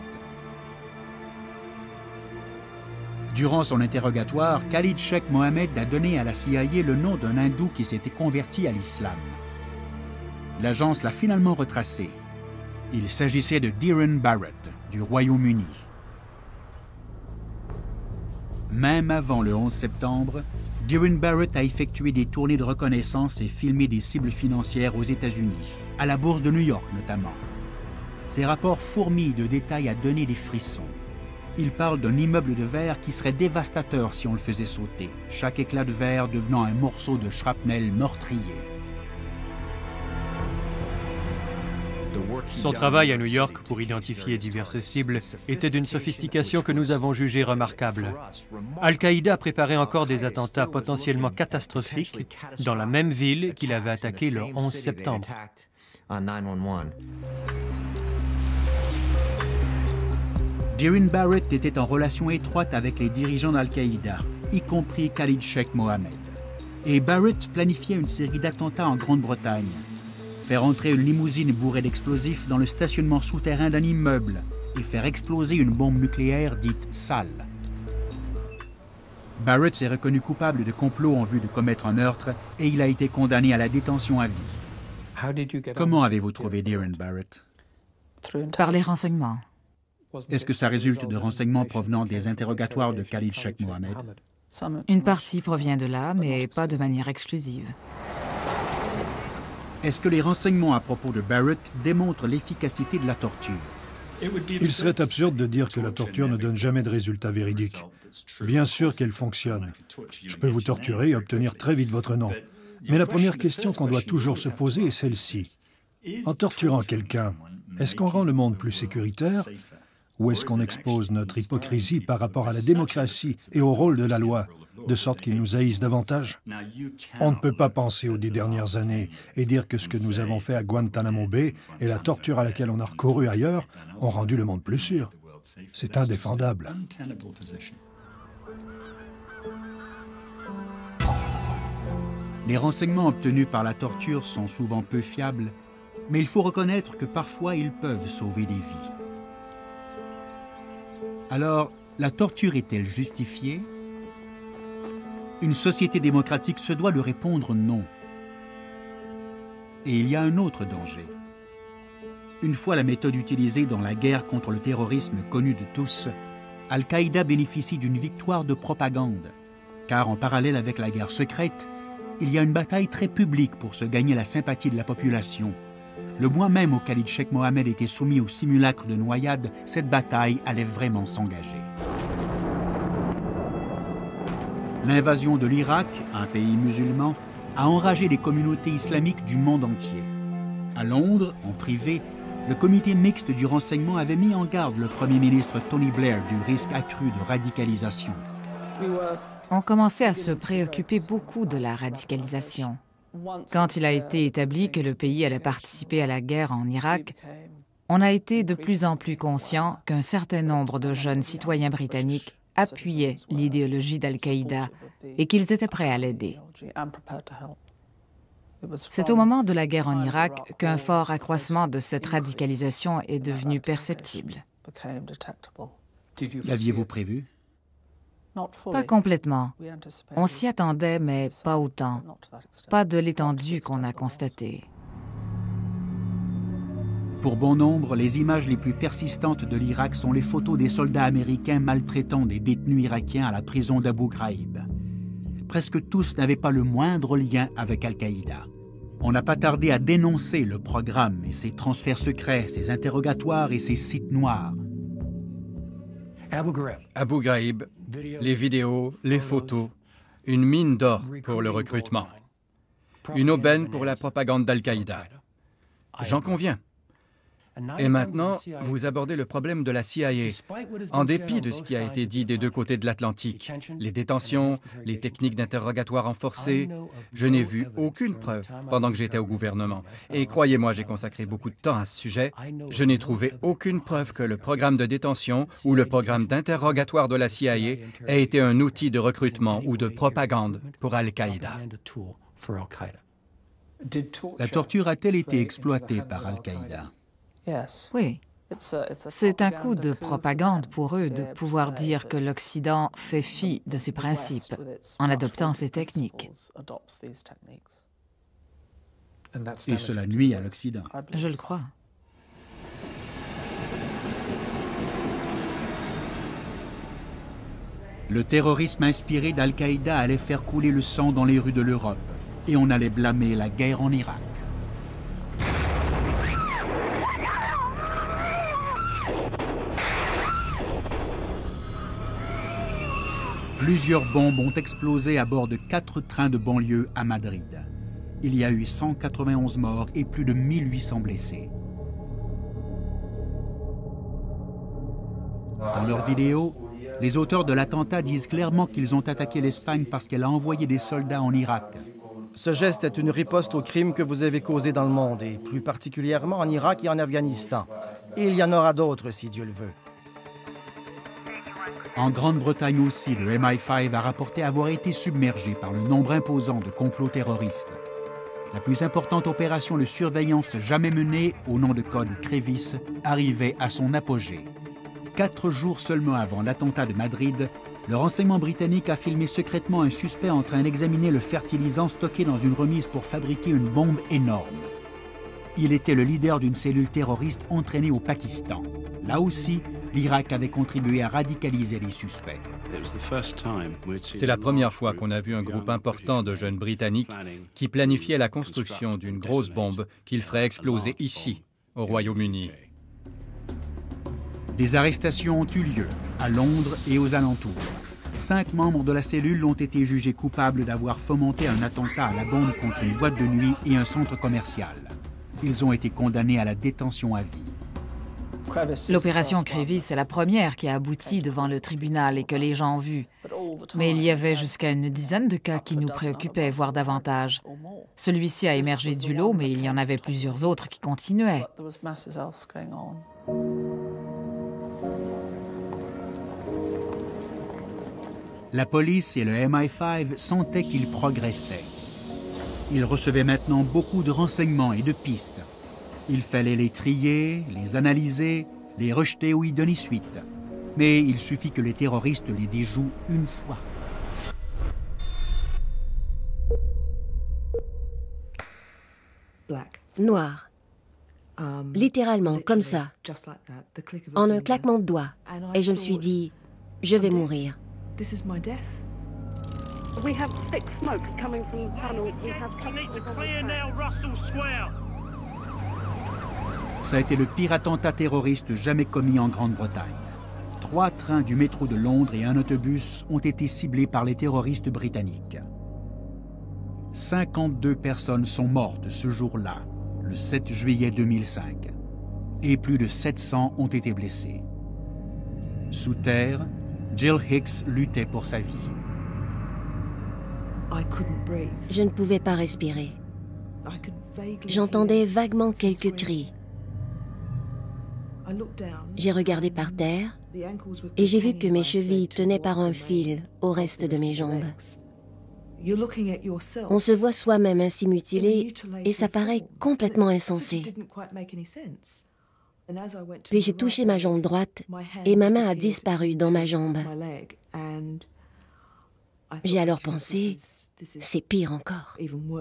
Durant son interrogatoire, Khalid Sheikh Mohammed a donné à la CIA le nom d'un hindou qui s'était converti à l'islam. L'agence l'a finalement retracé. Il s'agissait de Diron Barrett, du Royaume-Uni. Même avant le 11 septembre, Diron Barrett a effectué des tournées de reconnaissance et filmé des cibles financières aux États-Unis, à la bourse de New York notamment. Ses rapports fourmillent de détails à donner des frissons. Il parle d'un immeuble de verre qui serait dévastateur si on le faisait sauter, chaque éclat de verre devenant un morceau de shrapnel meurtrier. Son travail à New York pour identifier diverses cibles était d'une sophistication que nous avons jugée remarquable. Al-Qaïda préparait encore des attentats potentiellement catastrophiques dans la même ville qu'il avait attaquée le 11 septembre. Diron Barrett était en relation étroite avec les dirigeants d'Al-Qaïda, y compris Khalid Sheikh Mohammed. Et Barrett planifiait une série d'attentats en Grande-Bretagne. Faire entrer une limousine bourrée d'explosifs dans le stationnement souterrain d'un immeuble et faire exploser une bombe nucléaire dite sale. Barrett s'est reconnu coupable de complot en vue de commettre un meurtre et il a été condamné à la détention à vie. Comment avez-vous trouvé Diron Barrett? Par les renseignements. Est-ce que ça résulte de renseignements provenant des interrogatoires de Khalid Sheikh Mohammed? Une partie provient de là, mais pas de manière exclusive. Est-ce que les renseignements à propos de Barrett démontrent l'efficacité de la torture? Il serait absurde de dire que la torture ne donne jamais de résultats véridiques. Bien sûr qu'elle fonctionne. Je peux vous torturer et obtenir très vite votre nom. Mais la première question qu'on doit toujours se poser est celle-ci. En torturant quelqu'un, est-ce qu'on rend le monde plus sécuritaire? Ou est-ce qu'on expose notre hypocrisie par rapport à la démocratie et au rôle de la loi, de sorte qu'ils nous haïssent davantage? On ne peut pas penser aux 10 dernières années et dire que ce que nous avons fait à Guantanamo Bay et la torture à laquelle on a recouru ailleurs ont rendu le monde plus sûr. C'est indéfendable. Les renseignements obtenus par la torture sont souvent peu fiables, mais il faut reconnaître que parfois ils peuvent sauver des vies. Alors, la torture est-elle justifiée? Une société démocratique se doit de répondre non. Et il y a un autre danger. Une fois la méthode utilisée dans la guerre contre le terrorisme connue de tous, Al-Qaïda bénéficie d'une victoire de propagande, car en parallèle avec la guerre secrète, il y a une bataille très publique pour se gagner la sympathie de la population. Le mois même où Khalid Sheikh Mohammed était soumis au simulacre de noyade, cette bataille allait vraiment s'engager. L'invasion de l'Irak, un pays musulman, a enragé les communautés islamiques du monde entier. À Londres, en privé, le comité mixte du renseignement avait mis en garde le Premier ministre Tony Blair du risque accru de radicalisation. On commençait à se préoccuper beaucoup de la radicalisation. Quand il a été établi que le pays allait participer à la guerre en Irak, on a été de plus en plus conscient qu'un certain nombre de jeunes citoyens britanniques appuyaient l'idéologie d'Al-Qaïda et qu'ils étaient prêts à l'aider. C'est au moment de la guerre en Irak qu'un fort accroissement de cette radicalisation est devenu perceptible. L'aviez-vous prévu? Pas complètement. On s'y attendait, mais pas autant. Pas de l'étendue qu'on a constatée. Pour bon nombre, les images les plus persistantes de l'Irak sont les photos des soldats américains maltraitant des détenus irakiens à la prison d'Abu Ghraib. Presque tous n'avaient pas le moindre lien avec Al-Qaïda. On n'a pas tardé à dénoncer le programme et ses transferts secrets, ses interrogatoires et ses sites noirs. Abu Ghraib, les vidéos, les photos, une mine d'or pour le recrutement, une aubaine pour la propagande d'Al-Qaïda. J'en conviens. Et maintenant, vous abordez le problème de la CIA. En dépit de ce qui a été dit des deux côtés de l'Atlantique, les détentions, les techniques d'interrogatoire renforcées, je n'ai vu aucune preuve pendant que j'étais au gouvernement. Et croyez-moi, j'ai consacré beaucoup de temps à ce sujet. Je n'ai trouvé aucune preuve que le programme de détention ou le programme d'interrogatoire de la CIA ait été un outil de recrutement ou de propagande pour Al-Qaïda. La torture a-t-elle été exploitée par Al-Qaïda? Oui. C'est un coup de propagande pour eux de pouvoir dire que l'Occident fait fi de ses principes en adoptant ces techniques. Et cela nuit à l'Occident. Je le crois. Le terrorisme inspiré d'Al-Qaïda allait faire couler le sang dans les rues de l'Europe et on allait blâmer la guerre en Irak. Plusieurs bombes ont explosé à bord de 4 trains de banlieue à Madrid. Il y a eu 191 morts et plus de 1800 blessés. Dans leur vidéo, les auteurs de l'attentat disent clairement qu'ils ont attaqué l'Espagne parce qu'elle a envoyé des soldats en Irak. Ce geste est une riposte aux crimes que vous avez causés dans le monde, et plus particulièrement en Irak et en Afghanistan. Et il y en aura d'autres si Dieu le veut. En Grande-Bretagne aussi, le MI5 a rapporté avoir été submergé par le nombre imposant de complots terroristes. La plus importante opération de surveillance jamais menée, au nom de code Crévis, arrivait à son apogée. 4 jours seulement avant l'attentat de Madrid, le renseignement britannique a filmé secrètement un suspect en train d'examiner le fertilisant stocké dans une remise pour fabriquer une bombe énorme. Il était le leader d'une cellule terroriste entraînée au Pakistan. Là aussi, l'Irak avait contribué à radicaliser les suspects. C'est la première fois qu'on a vu un groupe important de jeunes Britanniques qui planifiaient la construction d'une grosse bombe qu'ils feraient exploser ici, au Royaume-Uni. Des arrestations ont eu lieu à Londres et aux alentours. 5 membres de la cellule ont été jugés coupables d'avoir fomenté un attentat à la bombe contre une boîte de nuit et un centre commercial. Ils ont été condamnés à la détention à vie. L'opération Crévis est la première qui a abouti devant le tribunal et que les gens ont vu. Mais il y avait jusqu'à une dizaine de cas qui nous préoccupaient, voire davantage. Celui-ci a émergé du lot, mais il y en avait plusieurs autres qui continuaient. La police et le MI5 sentaient qu'ils progressaient. Ils recevaient maintenant beaucoup de renseignements et de pistes. Il fallait les trier, les analyser, les rejeter ou y donner suite. Mais il suffit que les terroristes les déjouent une fois. Noir. Littéralement, comme ça. En un claquement de doigts. Et je me suis dit, je vais mourir. Ça a été le pire attentat terroriste jamais commis en Grande-Bretagne. 3 trains du métro de Londres et un autobus ont été ciblés par les terroristes britanniques. 52 personnes sont mortes ce jour-là, le 7 juillet 2005, et plus de 700 ont été blessés. Sous terre, Jill Hicks luttait pour sa vie. Je ne pouvais pas respirer. J'entendais vaguement quelques cris. J'ai regardé par terre et j'ai vu que mes chevilles tenaient par un fil au reste de mes jambes. On se voit soi-même ainsi mutilé et ça paraît complètement insensé. Puis j'ai touché ma jambe droite et ma main a disparu dans ma jambe. J'ai alors pensé, c'est pire encore.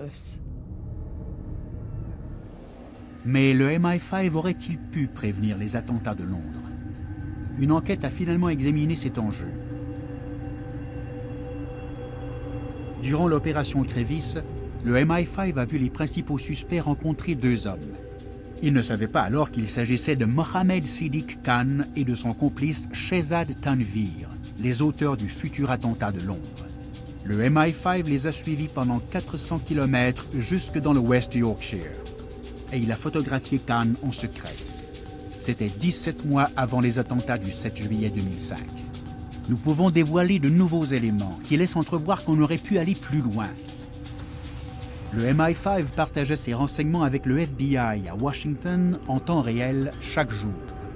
Mais le MI5 aurait-il pu prévenir les attentats de Londres? Une enquête a finalement examiné cet enjeu. Durant l'opération Crévis, le MI5 a vu les principaux suspects rencontrer deux hommes. Ils ne savaient pas alors qu'il s'agissait de Mohammed Siddiq Khan et de son complice Shehzad Tanveer, les auteurs du futur attentat de Londres. Le MI5 les a suivis pendant 400 km jusque dans le West Yorkshire. Et il a photographié Khan en secret. C'était 17 mois avant les attentats du 7 juillet 2005. Nous pouvons dévoiler de nouveaux éléments qui laissent entrevoir qu'on aurait pu aller plus loin. Le MI5 partageait ses renseignements avec le FBI à Washington en temps réel chaque jour.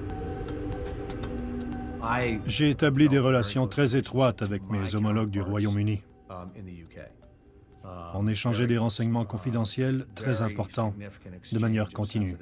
J'ai établi des relations très étroites avec mes homologues du Royaume-Uni. On échangeait des renseignements confidentiels très importants de manière continue.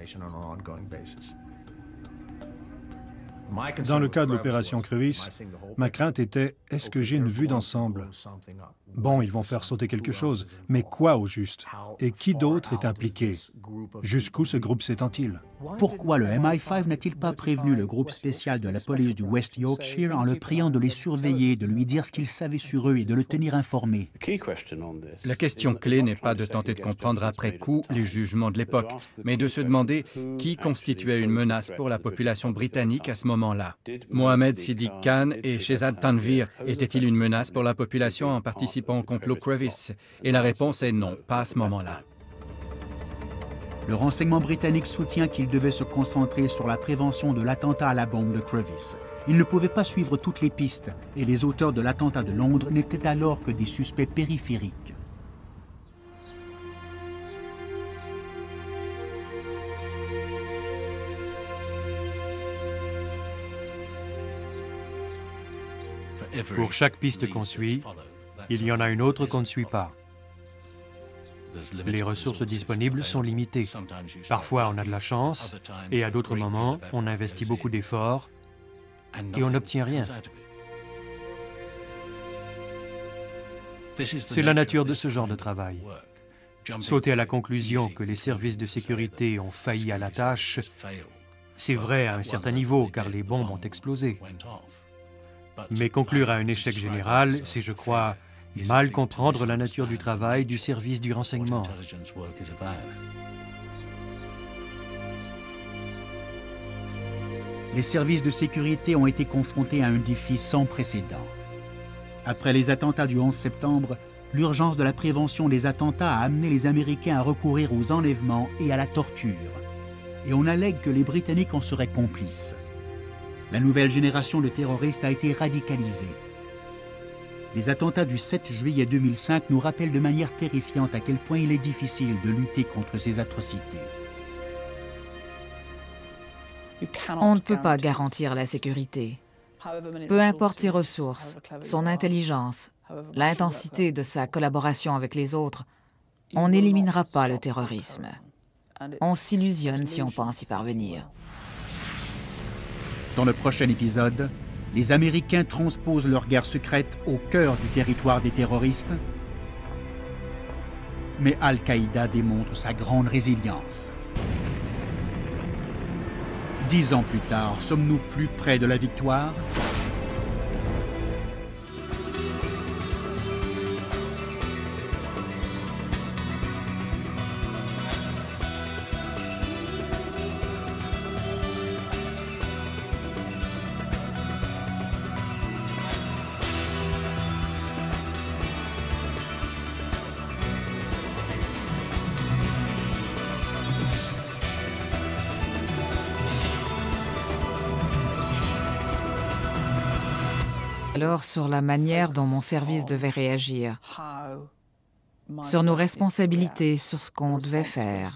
Dans le cas de l'opération Crevice, ma crainte était, est-ce que j'ai une vue d'ensemble? Bon, ils vont faire sauter quelque chose, mais quoi au juste? Et qui d'autre est impliqué? Jusqu'où ce groupe s'étend-il? Pourquoi le MI5 n'a-t-il pas prévenu le groupe spécial de la police du West Yorkshire en le priant de les surveiller, de lui dire ce qu'il savait sur eux et de le tenir informé? La question clé n'est pas de tenter de comprendre après coup les jugements de l'époque, mais de se demander qui constituait une menace pour la population britannique à ce moment-là. Mohammed Siddiq Khan et Shehzad Tanveer étaient-ils une menace pour la population en participant au complot Crevice? Et la réponse est non, pas à ce moment-là. Le renseignement britannique soutient qu'il devait se concentrer sur la prévention de l'attentat à la bombe de Crevice. Il ne pouvait pas suivre toutes les pistes, et les auteurs de l'attentat de Londres n'étaient alors que des suspects périphériques. Pour chaque piste qu'on suit, il y en a une autre qu'on ne suit pas. Les ressources disponibles sont limitées. Parfois, on a de la chance, et à d'autres moments, on investit beaucoup d'efforts et on n'obtient rien. C'est la nature de ce genre de travail. Sauter à la conclusion que les services de sécurité ont failli à la tâche, c'est vrai à un certain niveau, car les bombes ont explosé. Mais conclure à un échec général, c'est, je crois, mal comprendre la nature du travail du service du renseignement. Les services de sécurité ont été confrontés à un défi sans précédent. Après les attentats du 11 septembre, l'urgence de la prévention des attentats a amené les Américains à recourir aux enlèvements et à la torture. Et on allègue que les Britanniques en seraient complices. La nouvelle génération de terroristes a été radicalisée. Les attentats du 7 juillet 2005 nous rappellent de manière terrifiante à quel point il est difficile de lutter contre ces atrocités. On ne peut pas garantir la sécurité. Peu importe ses ressources, son intelligence, l'intensité de sa collaboration avec les autres, on n'éliminera pas le terrorisme. On s'illusionne si on pense y parvenir. Dans le prochain épisode, les Américains transposent leur guerre secrète au cœur du territoire des terroristes. Mais Al-Qaïda démontre sa grande résilience. 10 ans plus tard, sommes-nous plus près de la victoire? Alors sur la manière dont mon service devait réagir, sur nos responsabilités, sur ce qu'on devait faire.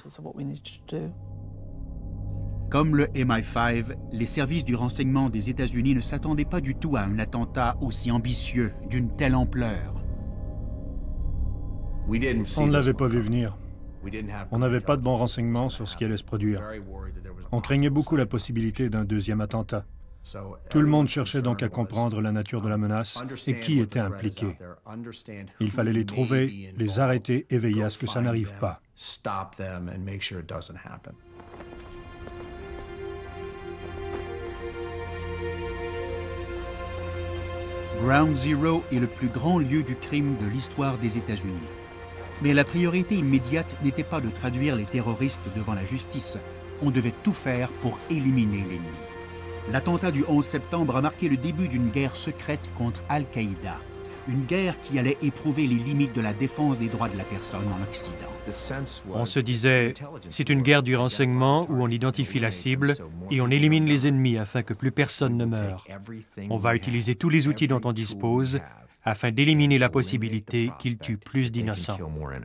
Comme le MI5, les services du renseignement des États-Unis ne s'attendaient pas du tout à un attentat aussi ambitieux, d'une telle ampleur. On ne l'avait pas vu venir. On n'avait pas de bons renseignements sur ce qui allait se produire. On craignait beaucoup la possibilité d'un deuxième attentat. Tout le monde cherchait donc à comprendre la nature de la menace et qui était impliqué. Il fallait les trouver, les arrêter et veiller à ce que ça n'arrive pas. Ground Zero est le plus grand lieu du crime de l'histoire des États-Unis. Mais la priorité immédiate n'était pas de traduire les terroristes devant la justice. On devait tout faire pour éliminer l'ennemi. L'attentat du 11 septembre a marqué le début d'une guerre secrète contre Al-Qaïda. Une guerre qui allait éprouver les limites de la défense des droits de la personne en Occident. On se disait, c'est une guerre du renseignement où on identifie la cible et on élimine les ennemis afin que plus personne ne meure. On va utiliser tous les outils dont on dispose afin d'éliminer la possibilité qu'ils tuent plus d'innocents.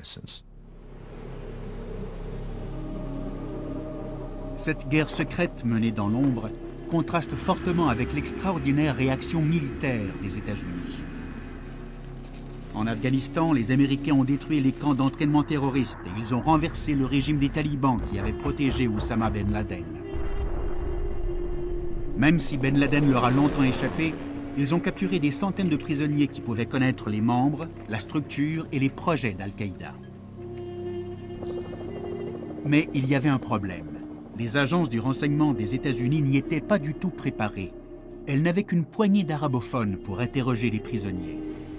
Cette guerre secrète menée dans l'ombre contraste fortement avec l'extraordinaire réaction militaire des États-Unis. En Afghanistan, les Américains ont détruit les camps d'entraînement terroristes et ils ont renversé le régime des talibans qui avait protégé Oussama Ben Laden. Même si Ben Laden leur a longtemps échappé, ils ont capturé des centaines de prisonniers qui pouvaient connaître les membres, la structure et les projets d'Al-Qaïda. Mais il y avait un problème. Les agences du renseignement des États-Unis n'y étaient pas du tout préparées. Elles n'avaient qu'une poignée d'arabophones pour interroger les prisonniers.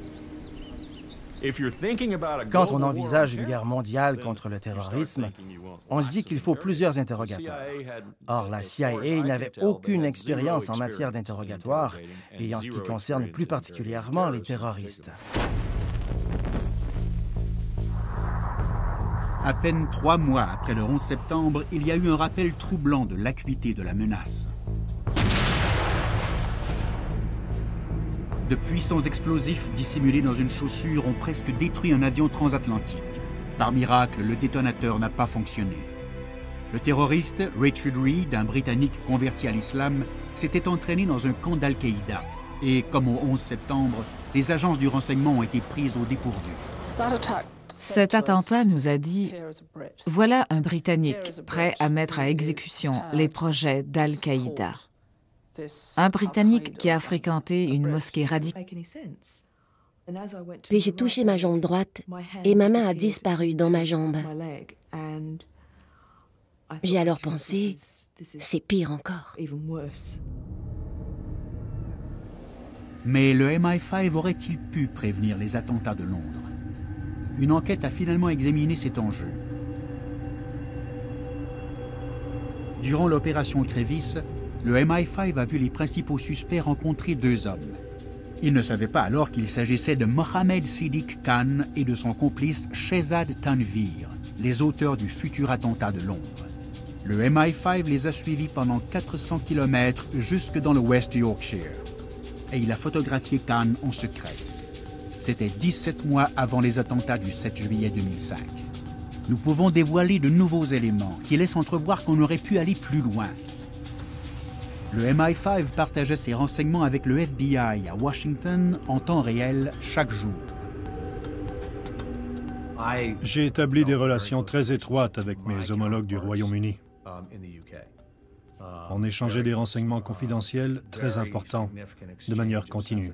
Quand on envisage une guerre mondiale contre le terrorisme, on se dit qu'il faut plusieurs interrogateurs. Or, la CIA n'avait aucune expérience en matière d'interrogatoire et en ce qui concerne plus particulièrement les terroristes. À peine 3 mois après le 11 septembre, il y a eu un rappel troublant de l'acuité de la menace. De puissants explosifs dissimulés dans une chaussure ont presque détruit un avion transatlantique. Par miracle, le détonateur n'a pas fonctionné. Le terroriste Richard Reed, un Britannique converti à l'islam, s'était entraîné dans un camp d'Al-Qaïda. Et comme au 11 septembre, les agences du renseignement ont été prises au dépourvu. Cet attentat nous a dit « Voilà un Britannique prêt à mettre à exécution les projets d'Al-Qaïda. » Un Britannique qui a fréquenté une mosquée radicale. Puis j'ai touché ma jambe droite et ma main a disparu dans ma jambe. J'ai alors pensé, c'est pire encore. Mais le MI5 aurait-il pu prévenir les attentats de Londres? Une enquête a finalement examiné cet enjeu. Durant l'opération Crévis, le MI5 a vu les principaux suspects rencontrer 2 hommes. Ils ne savaient pas alors qu'il s'agissait de Mohammed Siddiq Khan et de son complice Shehzad Tanvir, les auteurs du futur attentat de Londres. Le MI5 les a suivis pendant 400 km jusque dans le West Yorkshire. Et il a photographié Khan en secret. C'était 17 mois avant les attentats du 7 juillet 2005. Nous pouvons dévoiler de nouveaux éléments qui laissent entrevoir qu'on aurait pu aller plus loin. Le MI5 partageait ses renseignements avec le FBI à Washington en temps réel chaque jour. J'ai établi des relations très étroites avec mes homologues du Royaume-Uni. On échangeait des renseignements confidentiels très importants de manière continue.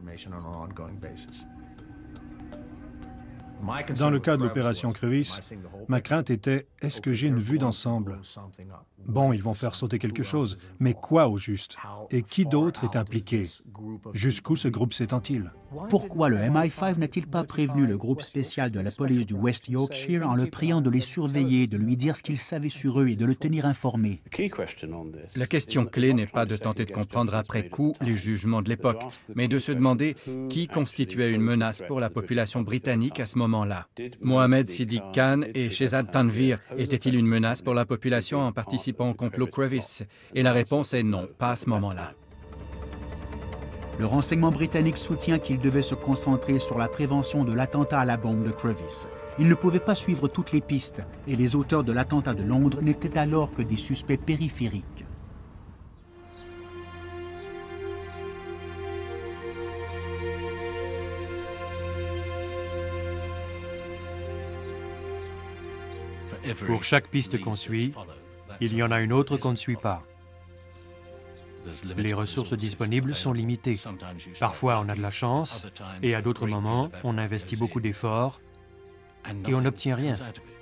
Dans le cas de l'opération Crévis, ma crainte était, est-ce que j'ai une vue d'ensemble? Bon, ils vont faire sauter quelque chose, mais quoi au juste? Et qui d'autre est impliqué? Jusqu'où ce groupe s'étend-il? Pourquoi le MI5 n'a-t-il pas prévenu le groupe spécial de la police du West Yorkshire en le priant de les surveiller, de lui dire ce qu'il savait sur eux et de le tenir informé? La question clé n'est pas de tenter de comprendre après coup les jugements de l'époque, mais de se demander qui constituait une menace pour la population britannique à ce moment-là. Mohammed Siddiq Khan et Shehzad Tanvir étaient-ils une menace pour la population en participant au complot Crévis? Et la réponse est non, pas à ce moment-là. Le renseignement britannique soutient qu'il devait se concentrer sur la prévention de l'attentat à la bombe de Crévis. Il ne pouvait pas suivre toutes les pistes, et les auteurs de l'attentat de Londres n'étaient alors que des suspects périphériques. Pour chaque piste qu'on suit, il y en a une autre qu'on ne suit pas. Les ressources disponibles sont limitées. Parfois, on a de la chance, et à d'autres moments, on investit beaucoup d'efforts et on n'obtient rien.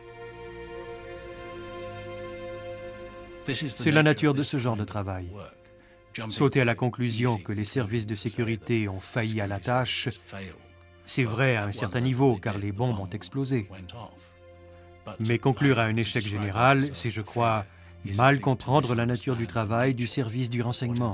C'est la nature de ce genre de travail. Sauter à la conclusion que les services de sécurité ont failli à la tâche, C'est vrai à un certain niveau, car les bombes ont explosé. Mais conclure à un échec général, c'est, je crois, mal comprendre la nature du travail du service du renseignement.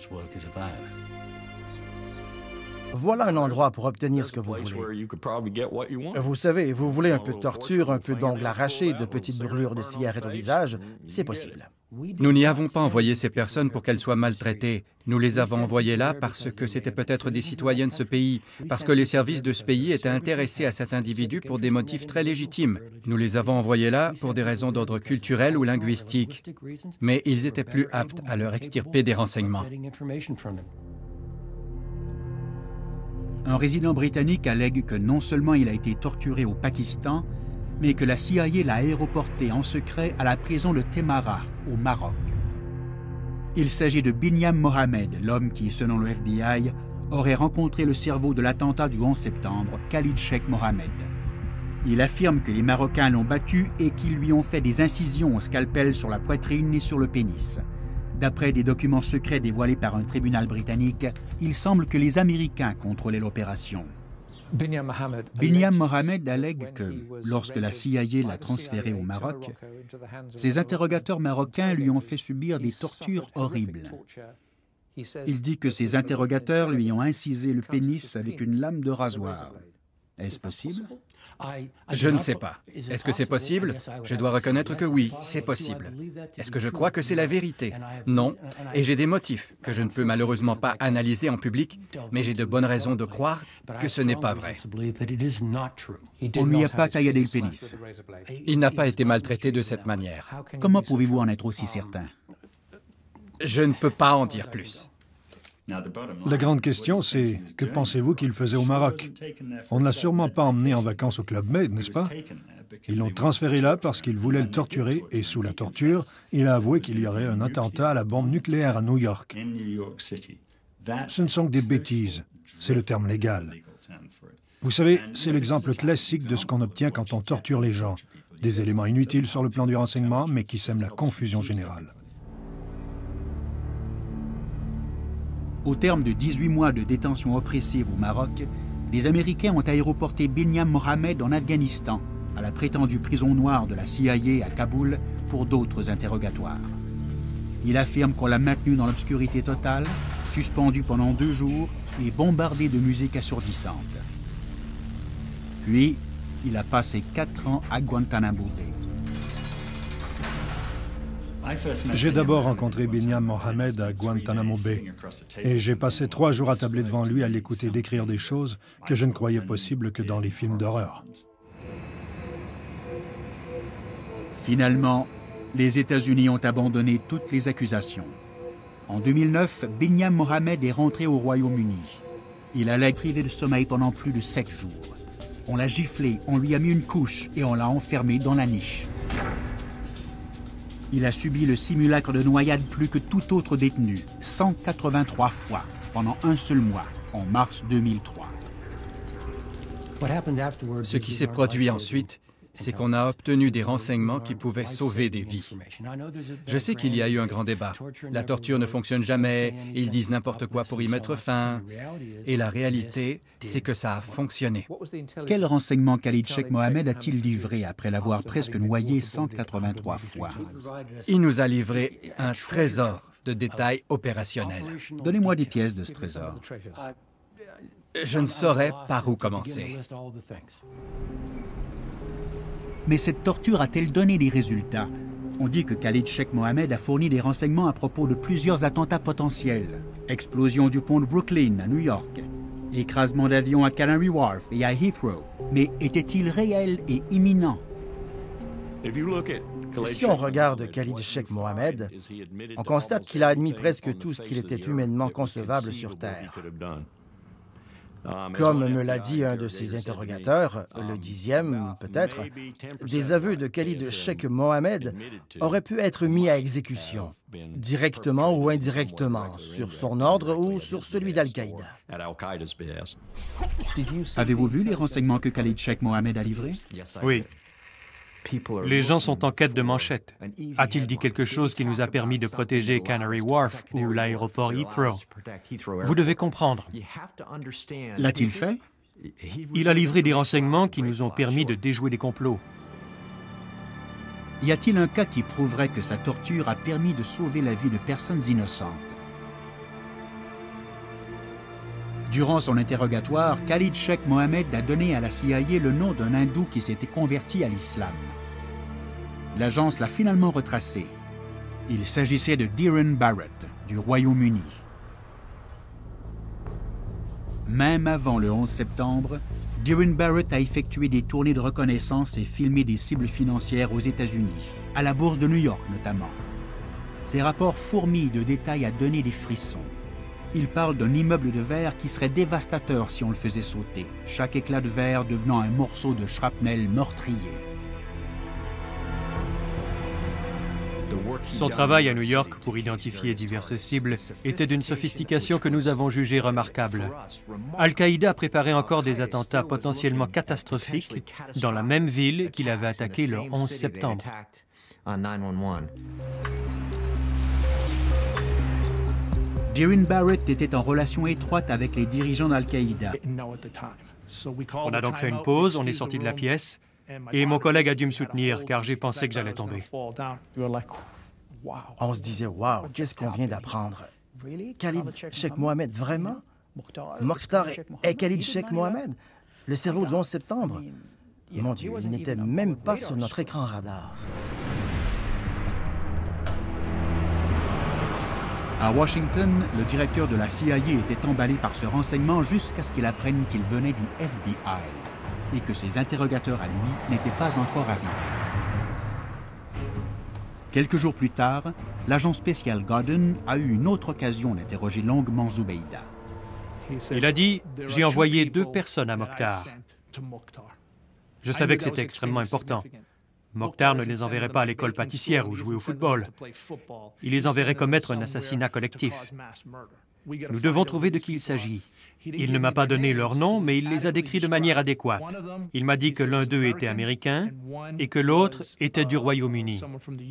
Voilà un endroit pour obtenir ce que vous voulez. Vous savez, vous voulez un peu de torture, un peu d'ongles arrachés, de petites brûlures de cigarettes au visage, c'est possible. Nous n'y avons pas envoyé ces personnes pour qu'elles soient maltraitées. Nous les avons envoyées là parce que c'était peut-être des citoyens de ce pays, parce que les services de ce pays étaient intéressés à cet individu pour des motifs très légitimes. Nous les avons envoyés là pour des raisons d'ordre culturel ou linguistique. Mais ils étaient plus aptes à leur extirper des renseignements. Un résident britannique allègue que non seulement il a été torturé au Pakistan, mais que la CIA l'a aéroporté en secret à la prison de Temara, au Maroc. Il s'agit de Binyam Mohamed, l'homme qui, selon le FBI, aurait rencontré le cerveau de l'attentat du 11 septembre, Khalid Sheikh Mohamed. Il affirme que les Marocains l'ont battu et qu'ils lui ont fait des incisions au scalpel sur la poitrine et sur le pénis. D'après des documents secrets dévoilés par un tribunal britannique, il semble que les Américains contrôlaient l'opération. Binyam Mohamed allègue que, lorsque la CIA l'a transféré au Maroc, ses interrogateurs marocains lui ont fait subir des tortures horribles. Il dit que ses interrogateurs lui ont incisé le pénis avec une lame de rasoir. Est-ce possible? Je ne sais pas. Est-ce que c'est possible? Je dois reconnaître que oui, c'est possible. Est-ce que je crois que c'est la vérité? Non. Et j'ai des motifs que je ne peux malheureusement pas analyser en public, mais j'ai de bonnes raisons de croire que ce n'est pas vrai. On ne lui a pas tailladé le pénis. Il n'a pas été maltraité de cette manière. Comment pouvez-vous en être aussi certain? Je ne peux pas en dire plus. La grande question, c'est que pensez-vous qu'il faisait au Maroc? On ne l'a sûrement pas emmené en vacances au Club Med, n'est-ce pas? Ils l'ont transféré là parce qu'ils voulaient le torturer et sous la torture, il a avoué qu'il y aurait un attentat à la bombe nucléaire à New York. Ce ne sont que des bêtises, c'est le terme légal. Vous savez, c'est l'exemple classique de ce qu'on obtient quand on torture les gens. Des éléments inutiles sur le plan du renseignement, mais qui sèment la confusion générale. Au terme de 18 mois de détention oppressive au Maroc, les Américains ont aéroporté Binyam Mohamed en Afghanistan, à la prétendue prison noire de la CIA à Kaboul, pour d'autres interrogatoires. Il affirme qu'on l'a maintenu dans l'obscurité totale, suspendu pendant 2 jours et bombardé de musique assourdissante. Puis, il a passé 4 ans à Guantanamo Bay. J'ai d'abord rencontré Binyam Mohamed à Guantanamo Bay et j'ai passé 3 jours attablé devant lui à l'écouter décrire des choses que je ne croyais possibles que dans les films d'horreur. Finalement, les États-Unis ont abandonné toutes les accusations. En 2009, Binyam Mohamed est rentré au Royaume-Uni. Il allait privé de sommeil pendant plus de 7 jours. On l'a giflé, on lui a mis une couche et on l'a enfermé dans la niche. Il a subi le simulacre de noyade plus que tout autre détenu, 183 fois, pendant un seul mois, en mars 2003. Ce qui s'est produit ensuite, c'est qu'on a obtenu des renseignements qui pouvaient sauver des vies. Je sais qu'il y a eu un grand débat. La torture ne fonctionne jamais, ils disent n'importe quoi pour y mettre fin. Et la réalité, c'est que ça a fonctionné. Quel renseignement Khalid Sheikh Mohamed a-t-il livré après l'avoir presque noyé 183 fois? Il nous a livré un trésor de détails opérationnels. Donnez-moi des pièces de ce trésor. Je ne saurais par où commencer. Mais cette torture a-t-elle donné des résultats? On dit que Khalid Sheikh Mohamed a fourni des renseignements à propos de plusieurs attentats potentiels. Explosion du pont de Brooklyn à New York, écrasement d'avions à Canary Wharf et à Heathrow. Mais était-il réel et imminent? Si on regarde Khalid Sheikh Mohamed, on constate qu'il a admis presque tout ce qu'il était humainement concevable sur Terre. Comme me l'a dit un de ses interrogateurs, le 10e peut-être, des aveux de Khalid Sheikh Mohamed auraient pu être mis à exécution, directement ou indirectement, sur son ordre ou sur celui d'Al-Qaïda. Avez-vous vu les renseignements que Khalid Sheikh Mohamed a livrés? Oui. Les gens sont en quête de manchettes. A-t-il dit quelque chose qui nous a permis de protéger Canary Wharf ou l'aéroport Heathrow? Vous devez comprendre. L'a-t-il fait? Il a livré des renseignements qui nous ont permis de déjouer des complots. Y a-t-il un cas qui prouverait que sa torture a permis de sauver la vie de personnes innocentes? Durant son interrogatoire, Khalid Sheikh Mohammed a donné à la CIA le nom d'un hindou qui s'était converti à l'islam. L'agence l'a finalement retracé. Il s'agissait de Diron Barrett, du Royaume-Uni. Même avant le 11 septembre, Diron Barrett a effectué des tournées de reconnaissance et filmé des cibles financières aux États-Unis, à la bourse de New York notamment. Ses rapports fourmillent de détails à donner des frissons. Il parle d'un immeuble de verre qui serait dévastateur si on le faisait sauter, chaque éclat de verre devenant un morceau de shrapnel meurtrier. Son travail à New York pour identifier diverses cibles était d'une sophistication que nous avons jugée remarquable. Al-Qaïda préparait encore des attentats potentiellement catastrophiques dans la même ville qu'il avait attaquée le 11 septembre. Diron Barrett était en relation étroite avec les dirigeants d'Al-Qaïda. On a donc fait une pause, on est sorti de la pièce, et mon collègue a dû me soutenir car j'ai pensé que j'allais tomber. On se disait, wow, qu'est-ce qu'on vient d'apprendre? Khalid Sheikh Mohammed, vraiment? Mokhtar est Khalid Sheikh Mohammed? Le cerveau du 11 septembre? Mon Dieu, il n'était même pas sur notre écran radar. À Washington, le directeur de la CIA était emballé par ce renseignement jusqu'à ce qu'il apprenne qu'il venait du FBI et que ses interrogateurs à lui n'étaient pas encore arrivés. Quelques jours plus tard, l'agent spécial Gordon a eu une autre occasion d'interroger longuement Zubeida. Il a dit « J'ai envoyé 2 personnes à Mokhtar. Je savais que c'était extrêmement important. Mokhtar ne les enverrait pas à l'école pâtissière ou jouer au football. Il les enverrait commettre un assassinat collectif. Nous devons trouver de qui il s'agit. Il ne m'a pas donné leur nom, mais il les a décrits de manière adéquate. Il m'a dit que l'un d'eux était américain et que l'autre était du Royaume-Uni.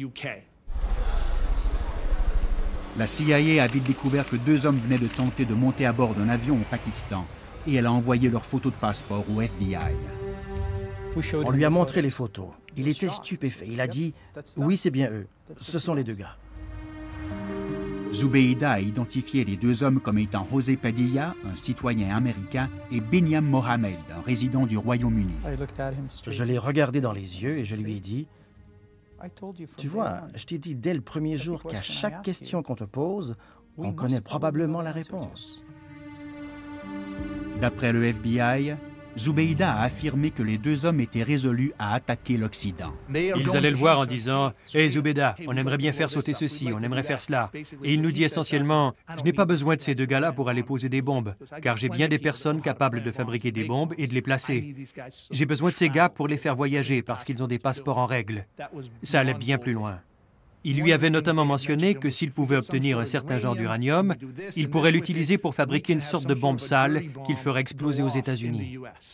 La CIA a vite découvert que 2 hommes venaient de tenter de monter à bord d'un avion au Pakistan et elle a envoyé leurs photos de passeport au FBI. On lui a montré les photos. Il était stupéfait. Il a dit « Oui, c'est bien eux. Ce sont les 2 gars. » Zubeida a identifié les 2 hommes comme étant José Padilla, un citoyen américain, et Binyam Mohammed, un résident du Royaume-Uni. Je l'ai regardé dans les yeux et je lui ai dit « Tu vois, je t'ai dit dès le premier jour qu'à chaque question qu'on te pose, on connaît probablement la réponse. » D'après le FBI, Zubeida a affirmé que les 2 hommes étaient résolus à attaquer l'Occident. Ils allaient le voir en disant « Hé Zubeida, on aimerait bien faire sauter ceci, on aimerait faire cela. » Et il nous dit essentiellement « Je n'ai pas besoin de ces 2 gars-là pour aller poser des bombes, car j'ai bien des personnes capables de fabriquer des bombes et de les placer. J'ai besoin de ces gars pour les faire voyager parce qu'ils ont des passeports en règle. » Ça allait bien plus loin. Il lui avait notamment mentionné que s'il pouvait obtenir un certain genre d'uranium, il pourrait l'utiliser pour fabriquer une sorte de bombe sale qu'il ferait exploser aux États-Unis.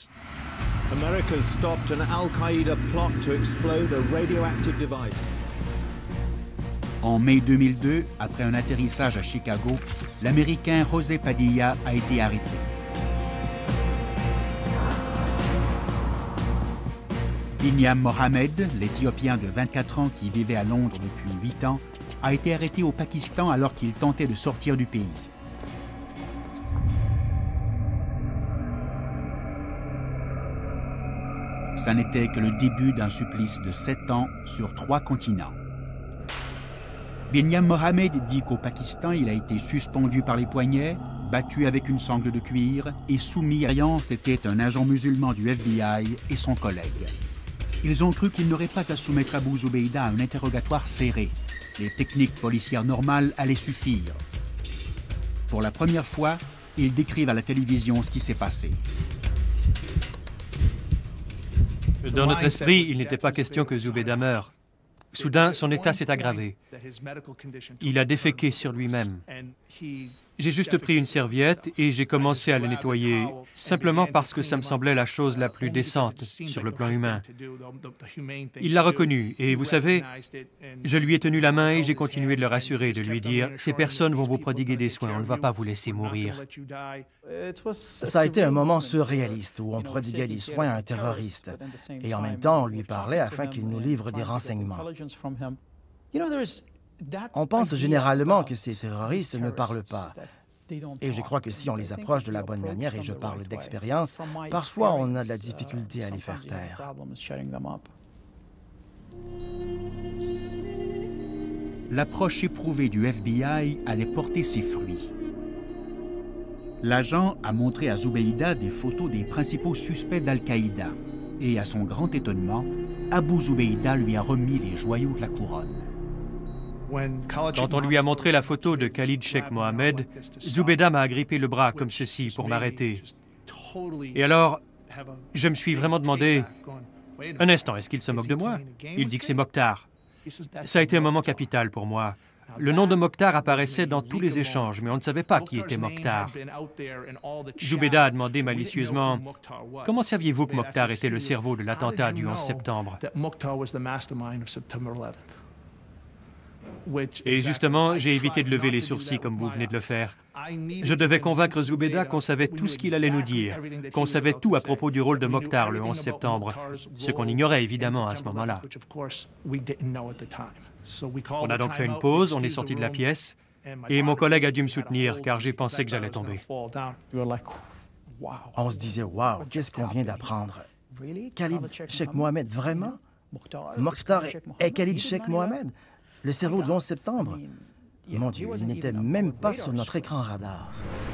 En mai 2002, après un atterrissage à Chicago, l'Américain José Padilla a été arrêté. Binyam Mohammed, l'Éthiopien de 24 ans qui vivait à Londres depuis 8 ans, a été arrêté au Pakistan alors qu'il tentait de sortir du pays. Ça n'était que le début d'un supplice de 7 ans sur 3 continents. Binyam Mohammed dit qu'au Pakistan, il a été suspendu par les poignets, battu avec une sangle de cuir et soumis. C'était un agent musulman du FBI et son collègue. Ils ont cru qu'ils n'auraient pas à soumettre Abu Zubeida à un interrogatoire serré. Les techniques policières normales allaient suffire. Pour la première fois, ils décrivent à la télévision ce qui s'est passé. Dans notre esprit, il n'était pas question que Zubeida meure. Soudain, son état s'est aggravé. Il a déféqué sur lui-même. J'ai juste pris une serviette et j'ai commencé à la nettoyer, simplement parce que ça me semblait la chose la plus décente sur le plan humain. Il l'a reconnu et vous savez, je lui ai tenu la main et j'ai continué de le rassurer, de lui dire « Ces personnes vont vous prodiguer des soins, on ne va pas vous laisser mourir. » Ça a été un moment surréaliste où on prodiguait des soins à un terroriste et en même temps on lui parlait afin qu'il nous livre des renseignements. On pense généralement que ces terroristes ne parlent pas. Et je crois que si on les approche de la bonne manière, et je parle d'expérience, parfois on a de la difficulté à les faire taire. L'approche éprouvée du FBI allait porter ses fruits. L'agent a montré à Zubeida des photos des principaux suspects d'Al-Qaïda. Et à son grand étonnement, Abu Zubeida lui a remis les joyaux de la couronne. Quand on lui a montré la photo de Khalid Sheikh Mohammed, Zubeida m'a agrippé le bras comme ceci pour m'arrêter. Et alors, je me suis vraiment demandé, un instant, est-ce qu'il se moque de moi? Il dit que c'est Mokhtar. Ça a été un moment capital pour moi. Le nom de Mokhtar apparaissait dans tous les échanges, mais on ne savait pas qui était Mokhtar. Zubeida a demandé malicieusement, « Comment saviez-vous que Mokhtar était le cerveau de l'attentat du 11 septembre? » Et justement, j'ai évité de lever les sourcils comme vous venez de le faire. Je devais convaincre Zubeida qu'on savait tout ce qu'il allait nous dire, qu'on savait tout à propos du rôle de Mokhtar le 11 septembre, ce qu'on ignorait évidemment à ce moment-là. On a donc fait une pause, on est sorti de la pièce, et mon collègue a dû me soutenir car j'ai pensé que j'allais tomber. On se disait, wow, qu'est-ce qu'on vient d'apprendre? Khalid Sheikh Mohammed, vraiment? Mokhtar est Khalid Sheikh Mohammed? Le cerveau du 11 septembre? Mon Dieu, il n'était même pas sur notre écran radar.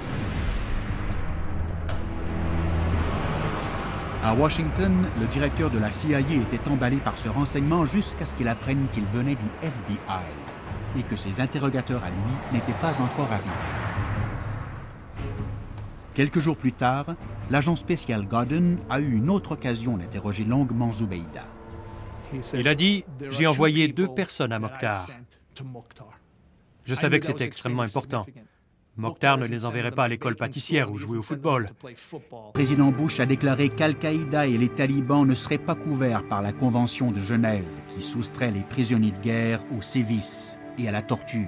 À Washington, le directeur de la CIA était emballé par ce renseignement jusqu'à ce qu'il apprenne qu'il venait du FBI et que ses interrogateurs à lui n'étaient pas encore arrivés. Quelques jours plus tard, l'agent spécial Godden a eu une autre occasion d'interroger longuement Zubeida. Il a dit « J'ai envoyé 2 personnes à Mokhtar. » Je savais que c'était extrêmement important. Mokhtar ne les enverrait pas à l'école pâtissière ou jouer au football. Le président Bush a déclaré qu'Al-Qaïda et les talibans ne seraient pas couverts par la Convention de Genève qui soustrait les prisonniers de guerre aux sévices et à la torture.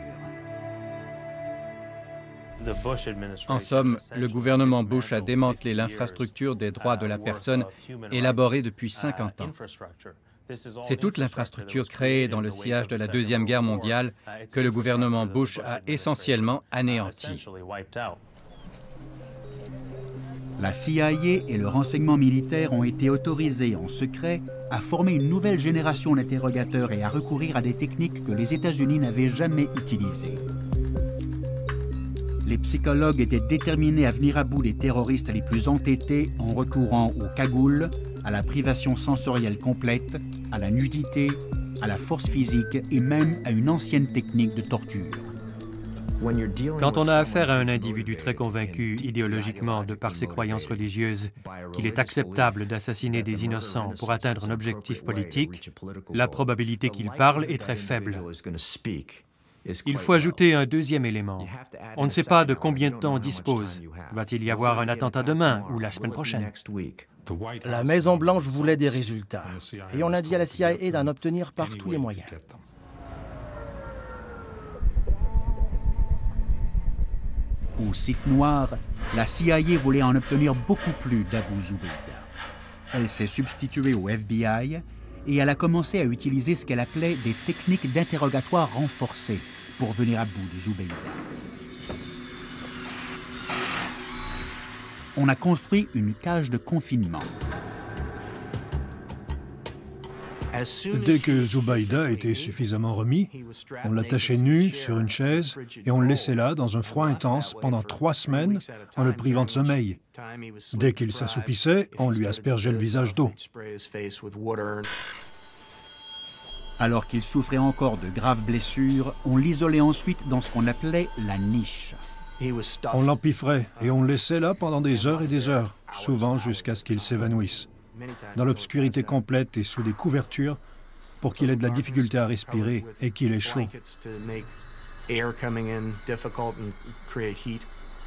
En somme, le gouvernement Bush a démantelé l'infrastructure des droits de la personne élaborée depuis 50 ans. C'est toute l'infrastructure créée dans le sillage de la Deuxième Guerre mondiale que le gouvernement Bush a essentiellement anéantie. La CIA et le renseignement militaire ont été autorisés en secret à former une nouvelle génération d'interrogateurs et à recourir à des techniques que les États-Unis n'avaient jamais utilisées. Les psychologues étaient déterminés à venir à bout des terroristes les plus entêtés en recourant aux cagoules, à la privation sensorielle complète, à la nudité, à la force physique et même à une ancienne technique de torture. Quand on a affaire à un individu très convaincu idéologiquement de par ses croyances religieuses qu'il est acceptable d'assassiner des innocents pour atteindre un objectif politique, la probabilité qu'il parle est très faible. Il faut ajouter un deuxième élément. On ne sait pas de combien de temps on dispose. Va-t-il y avoir un attentat demain ou la semaine prochaine? La Maison-Blanche voulait des résultats et on a dit à la CIA d'en obtenir par tous les moyens. Au site noir, la CIA voulait en obtenir beaucoup plus d'Abu Zubeida. Elle s'est substituée au FBI et elle a commencé à utiliser ce qu'elle appelait des techniques d'interrogatoire renforcées pour venir à bout de Zubeida. On a construit une cage de confinement. Dès que Zubeida était suffisamment remis, on l'attachait nu sur une chaise et on le laissait là, dans un froid intense, pendant 3 semaines, en le privant de sommeil. Dès qu'il s'assoupissait, on lui aspergeait le visage d'eau. Alors qu'il souffrait encore de graves blessures, on l'isolait ensuite dans ce qu'on appelait la niche. On l'empiffrait et on le laissait là pendant des heures et des heures, souvent jusqu'à ce qu'il s'évanouisse, dans l'obscurité complète et sous des couvertures pour qu'il ait de la difficulté à respirer et qu'il ait chaud. air coming in difficult and create heat.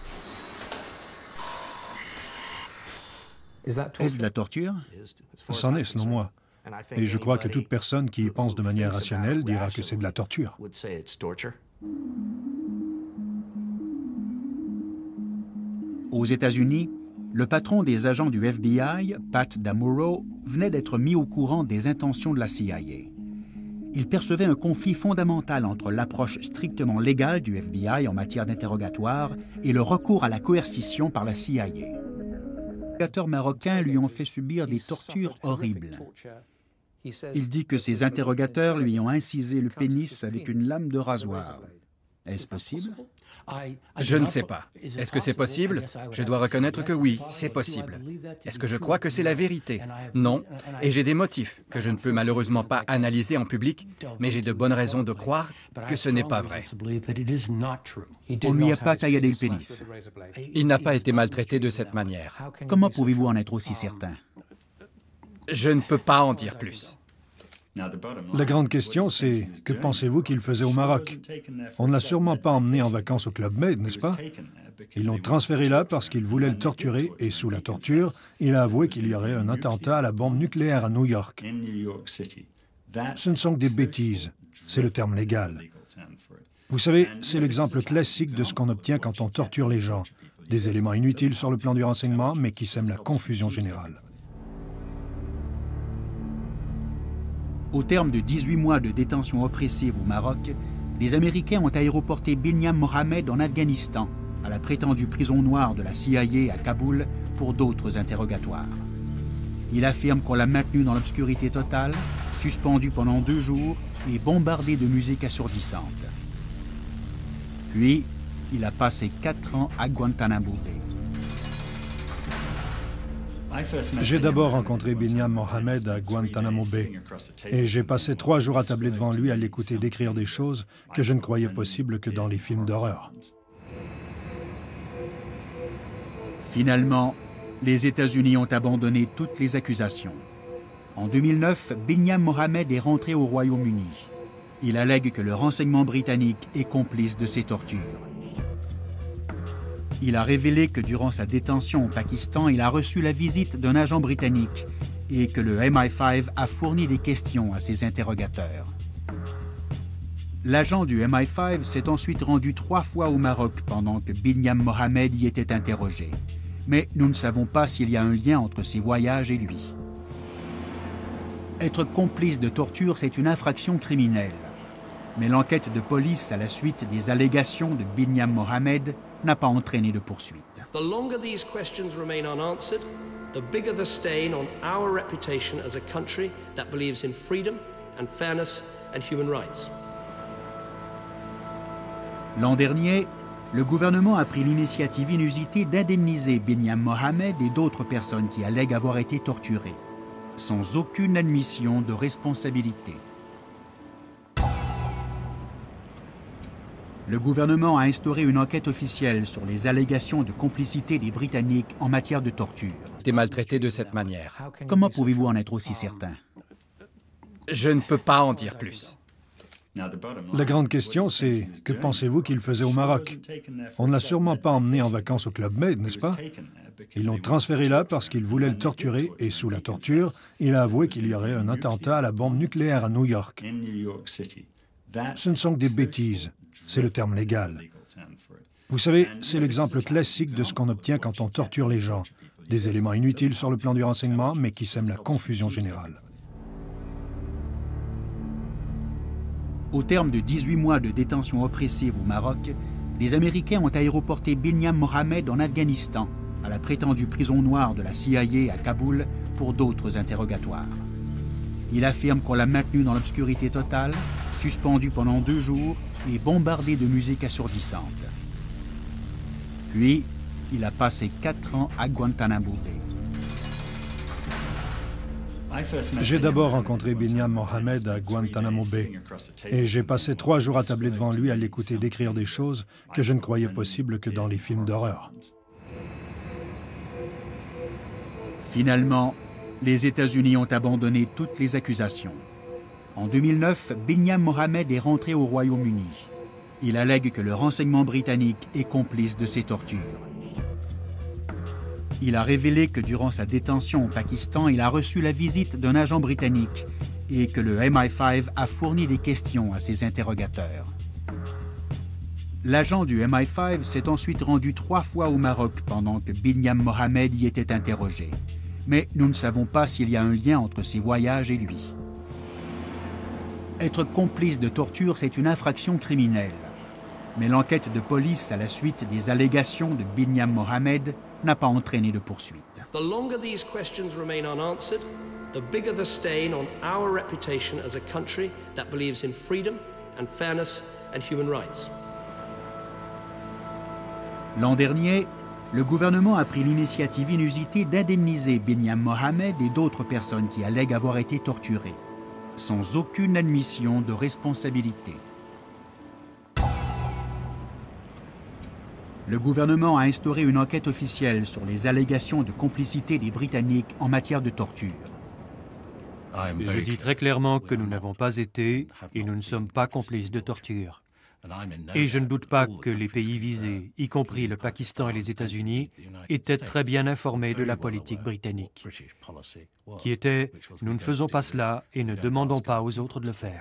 Est-ce de la torture? C'en est, selon moi. Et je crois que toute personne qui y pense de manière rationnelle dira que c'est de la torture. Aux États-Unis, le patron des agents du FBI, Pat Damuro, venait d'être mis au courant des intentions de la CIA. Il percevait un conflit fondamental entre l'approche strictement légale du FBI en matière d'interrogatoire et le recours à la coercition par la CIA. Les interrogateurs marocains lui ont fait subir des tortures horribles. Il dit que ses interrogateurs lui ont incisé le pénis avec une lame de rasoir. Est-ce possible? Je ne sais pas. Est-ce que c'est possible? Je dois reconnaître que oui, c'est possible. Est-ce que je crois que c'est la vérité? Non. Et j'ai des motifs que je ne peux malheureusement pas analyser en public, mais j'ai de bonnes raisons de croire que ce n'est pas vrai. On ne lui a pas tailladé le pénis. Il n'a pas été maltraité de cette manière. Comment pouvez-vous en être aussi certain? Je ne peux pas en dire plus. La grande question, c'est que pensez-vous qu'il faisait au Maroc? On ne l'a sûrement pas emmené en vacances au Club Med, n'est-ce pas? Ils l'ont transféré là parce qu'ils voulaient le torturer et sous la torture, il a avoué qu'il y aurait un attentat à la bombe nucléaire à New York. Ce ne sont que des bêtises, c'est le terme légal. Vous savez, c'est l'exemple classique de ce qu'on obtient quand on torture les gens. Des éléments inutiles sur le plan du renseignement, mais qui sèment la confusion générale. Au terme de 18 mois de détention oppressive au Maroc, les Américains ont aéroporté Binyam Mohamed en Afghanistan, à la prétendue prison noire de la CIA à Kaboul, pour d'autres interrogatoires. Il affirme qu'on l'a maintenu dans l'obscurité totale, suspendu pendant 2 jours et bombardé de musique assourdissante. Puis, il a passé 4 ans à Guantanamo Bay. J'ai d'abord rencontré Binyam Mohamed à Guantanamo Bay et j'ai passé 3 jours attablé devant lui à l'écouter décrire des choses que je ne croyais possibles que dans les films d'horreur. Finalement, les États-Unis ont abandonné toutes les accusations. En 2009, Binyam Mohamed est rentré au Royaume-Uni. Il allègue que le renseignement britannique est complice de ces tortures. Il a révélé que durant sa détention au Pakistan, il a reçu la visite d'un agent britannique et que le MI5 a fourni des questions à ses interrogateurs. L'agent du MI5 s'est ensuite rendu 3 fois au Maroc pendant que Binyam Mohamed y était interrogé. Mais nous ne savons pas s'il y a un lien entre ces voyages et lui. Être complice de torture, c'est une infraction criminelle. Mais l'enquête de police à la suite des allégations de Binyam Mohamed n'a pas entraîné de poursuite. The longer these questions remain unanswered, the bigger the stain on our reputation as a country that believes in freedom and fairness and human rights. L'an dernier, le gouvernement a pris l'initiative inusitée d'indemniser Binyam Mohamed et d'autres personnes qui allèguent avoir été torturées, sans aucune admission de responsabilité. Le gouvernement a instauré une enquête officielle sur les allégations de complicité des Britanniques en matière de torture. T'es maltraité de cette manière. Comment pouvez-vous en être aussi certain? Je ne peux pas en dire plus. La grande question, c'est que pensez-vous qu'il faisait au Maroc? On ne l'a sûrement pas emmené en vacances au Club Med, n'est-ce pas? Ils l'ont transféré là parce qu'ils voulaient le torturer et sous la torture, il a avoué qu'il y aurait un attentat à la bombe nucléaire à New York. Ce ne sont que des bêtises. C'est le terme légal. Vous savez, c'est l'exemple classique de ce qu'on obtient quand on torture les gens. Des éléments inutiles sur le plan du renseignement, mais qui sèment la confusion générale. Au terme de 18 mois de détention oppressive au Maroc, les Américains ont aéroporté Binyam Mohamed en Afghanistan, à la prétendue prison noire de la CIA à Kaboul, pour d'autres interrogatoires. Il affirme qu'on l'a maintenu dans l'obscurité totale, suspendu pendant 2 jours et bombardé de musique assourdissante. Puis, il a passé 4 ans à Guantanamo Bay. J'ai d'abord rencontré Binyam Mohamed à Guantanamo Bay et j'ai passé 3 jours attablé devant lui à l'écouter décrire des choses que je ne croyais possibles que dans les films d'horreur. Finalement, les États-Unis ont abandonné toutes les accusations. En 2009, Binyam Mohamed est rentré au Royaume-Uni. Il allègue que le renseignement britannique est complice de ces tortures. Il a révélé que durant sa détention au Pakistan, il a reçu la visite d'un agent britannique et que le MI5 a fourni des questions à ses interrogateurs. L'agent du MI5 s'est ensuite rendu 3 fois au Maroc pendant que Binyam Mohamed y était interrogé. Mais nous ne savons pas s'il y a un lien entre ces voyages et lui. Être complice de torture, c'est une infraction criminelle. Mais l'enquête de police à la suite des allégations de Binyam Mohamed n'a pas entraîné de poursuite. The longer these questions remain unanswered, the bigger the stain on our reputation as a country that believes in freedom and fairness and human rights. L'an dernier, le gouvernement a pris l'initiative inusitée d'indemniser Binyam Mohamed et d'autres personnes qui allèguent avoir été torturées, sans aucune admission de responsabilité. Le gouvernement a instauré une enquête officielle sur les allégations de complicité des Britanniques en matière de torture. Je dis très clairement que nous n'avons pas été et nous ne sommes pas complices de torture. Et je ne doute pas que les pays visés, y compris le Pakistan et les États-Unis, étaient très bien informés de la politique britannique, qui était « nous ne faisons pas cela et ne demandons pas aux autres de le faire ».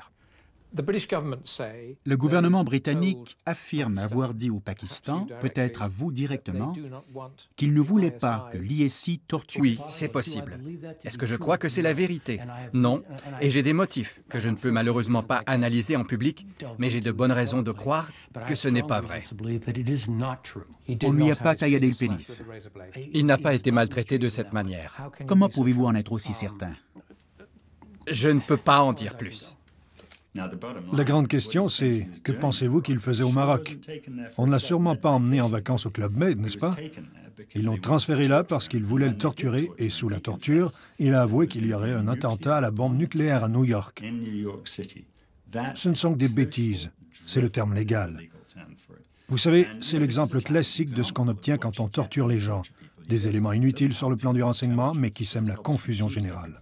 Le gouvernement britannique affirme avoir dit au Pakistan, peut-être à vous directement, qu'il ne voulait pas que l'ISI torture. Oui, c'est possible. Est-ce que je crois que c'est la vérité? Non, et j'ai des motifs que je ne peux malheureusement pas analyser en public, mais j'ai de bonnes raisons de croire que ce n'est pas vrai. On ne lui a pas taillé le pénis. Il n'a pas été maltraité de cette manière. Comment pouvez-vous en être aussi certain? Je ne peux pas en dire plus. La grande question, c'est que pensez-vous qu'il faisait au Maroc? On ne l'a sûrement pas emmené en vacances au Club Med, n'est-ce pas? Ils l'ont transféré là parce qu'ils voulaient le torturer et sous la torture, il a avoué qu'il y aurait un attentat à la bombe nucléaire à New York. Ce ne sont que des bêtises, c'est le terme légal. Vous savez, c'est l'exemple classique de ce qu'on obtient quand on torture les gens. Des éléments inutiles sur le plan du renseignement, mais qui sèment la confusion générale.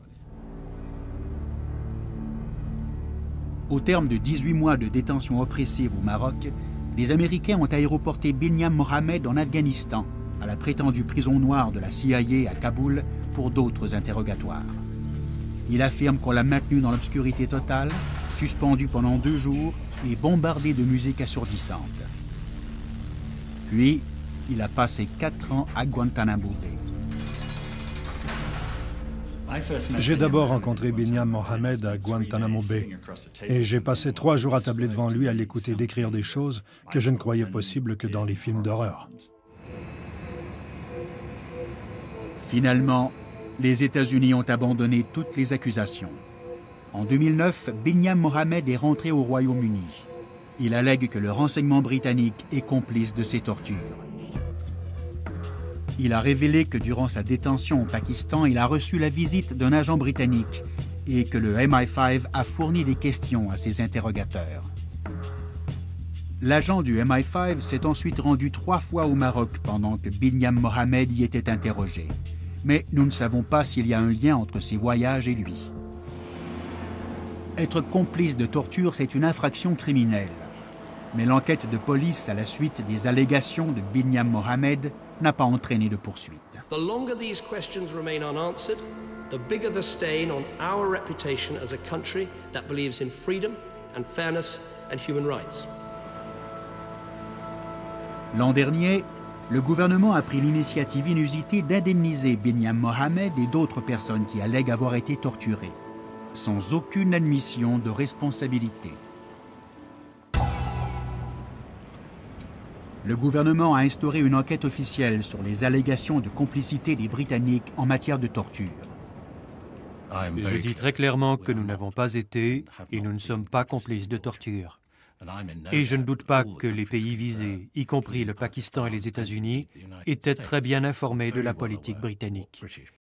Au terme de 18 mois de détention oppressive au Maroc, les Américains ont aéroporté Binyam Mohamed en Afghanistan, à la prétendue prison noire de la CIA à Kaboul, pour d'autres interrogatoires. Il affirme qu'on l'a maintenu dans l'obscurité totale, suspendu pendant 2 jours et bombardé de musique assourdissante. Puis, il a passé 4 ans à Guantanamo Bay. J'ai d'abord rencontré Binyam Mohamed à Guantanamo Bay et j'ai passé 3 jours attablé devant lui à l'écouter décrire des choses que je ne croyais possibles que dans les films d'horreur. Finalement, les États-Unis ont abandonné toutes les accusations. En 2009, Binyam Mohamed est rentré au Royaume-Uni. Il allègue que le renseignement britannique est complice de ces tortures. Il a révélé que durant sa détention au Pakistan, il a reçu la visite d'un agent britannique et que le MI5 a fourni des questions à ses interrogateurs. L'agent du MI5 s'est ensuite rendu 3 fois au Maroc pendant que Binyam Mohamed y était interrogé. Mais nous ne savons pas s'il y a un lien entre ces voyages et lui. Être complice de torture, c'est une infraction criminelle. Mais l'enquête de police à la suite des allégations de Binyam Mohamed n'a pas entraîné de poursuite. The longer these questions remain unanswered, the bigger the stain on our reputation as a country that believes in freedom and fairness and human rights. L'an dernier, le gouvernement a pris l'initiative inusitée d'indemniser Binyam Mohamed et d'autres personnes qui allèguent avoir été torturées, sans aucune admission de responsabilité. Le gouvernement a instauré une enquête officielle sur les allégations de complicité des Britanniques en matière de torture. Je dis très clairement que nous n'avons pas été et nous ne sommes pas complices de torture. Et je ne doute pas que les pays visés, y compris le Pakistan et les États-Unis, étaient très bien informés de la politique britannique,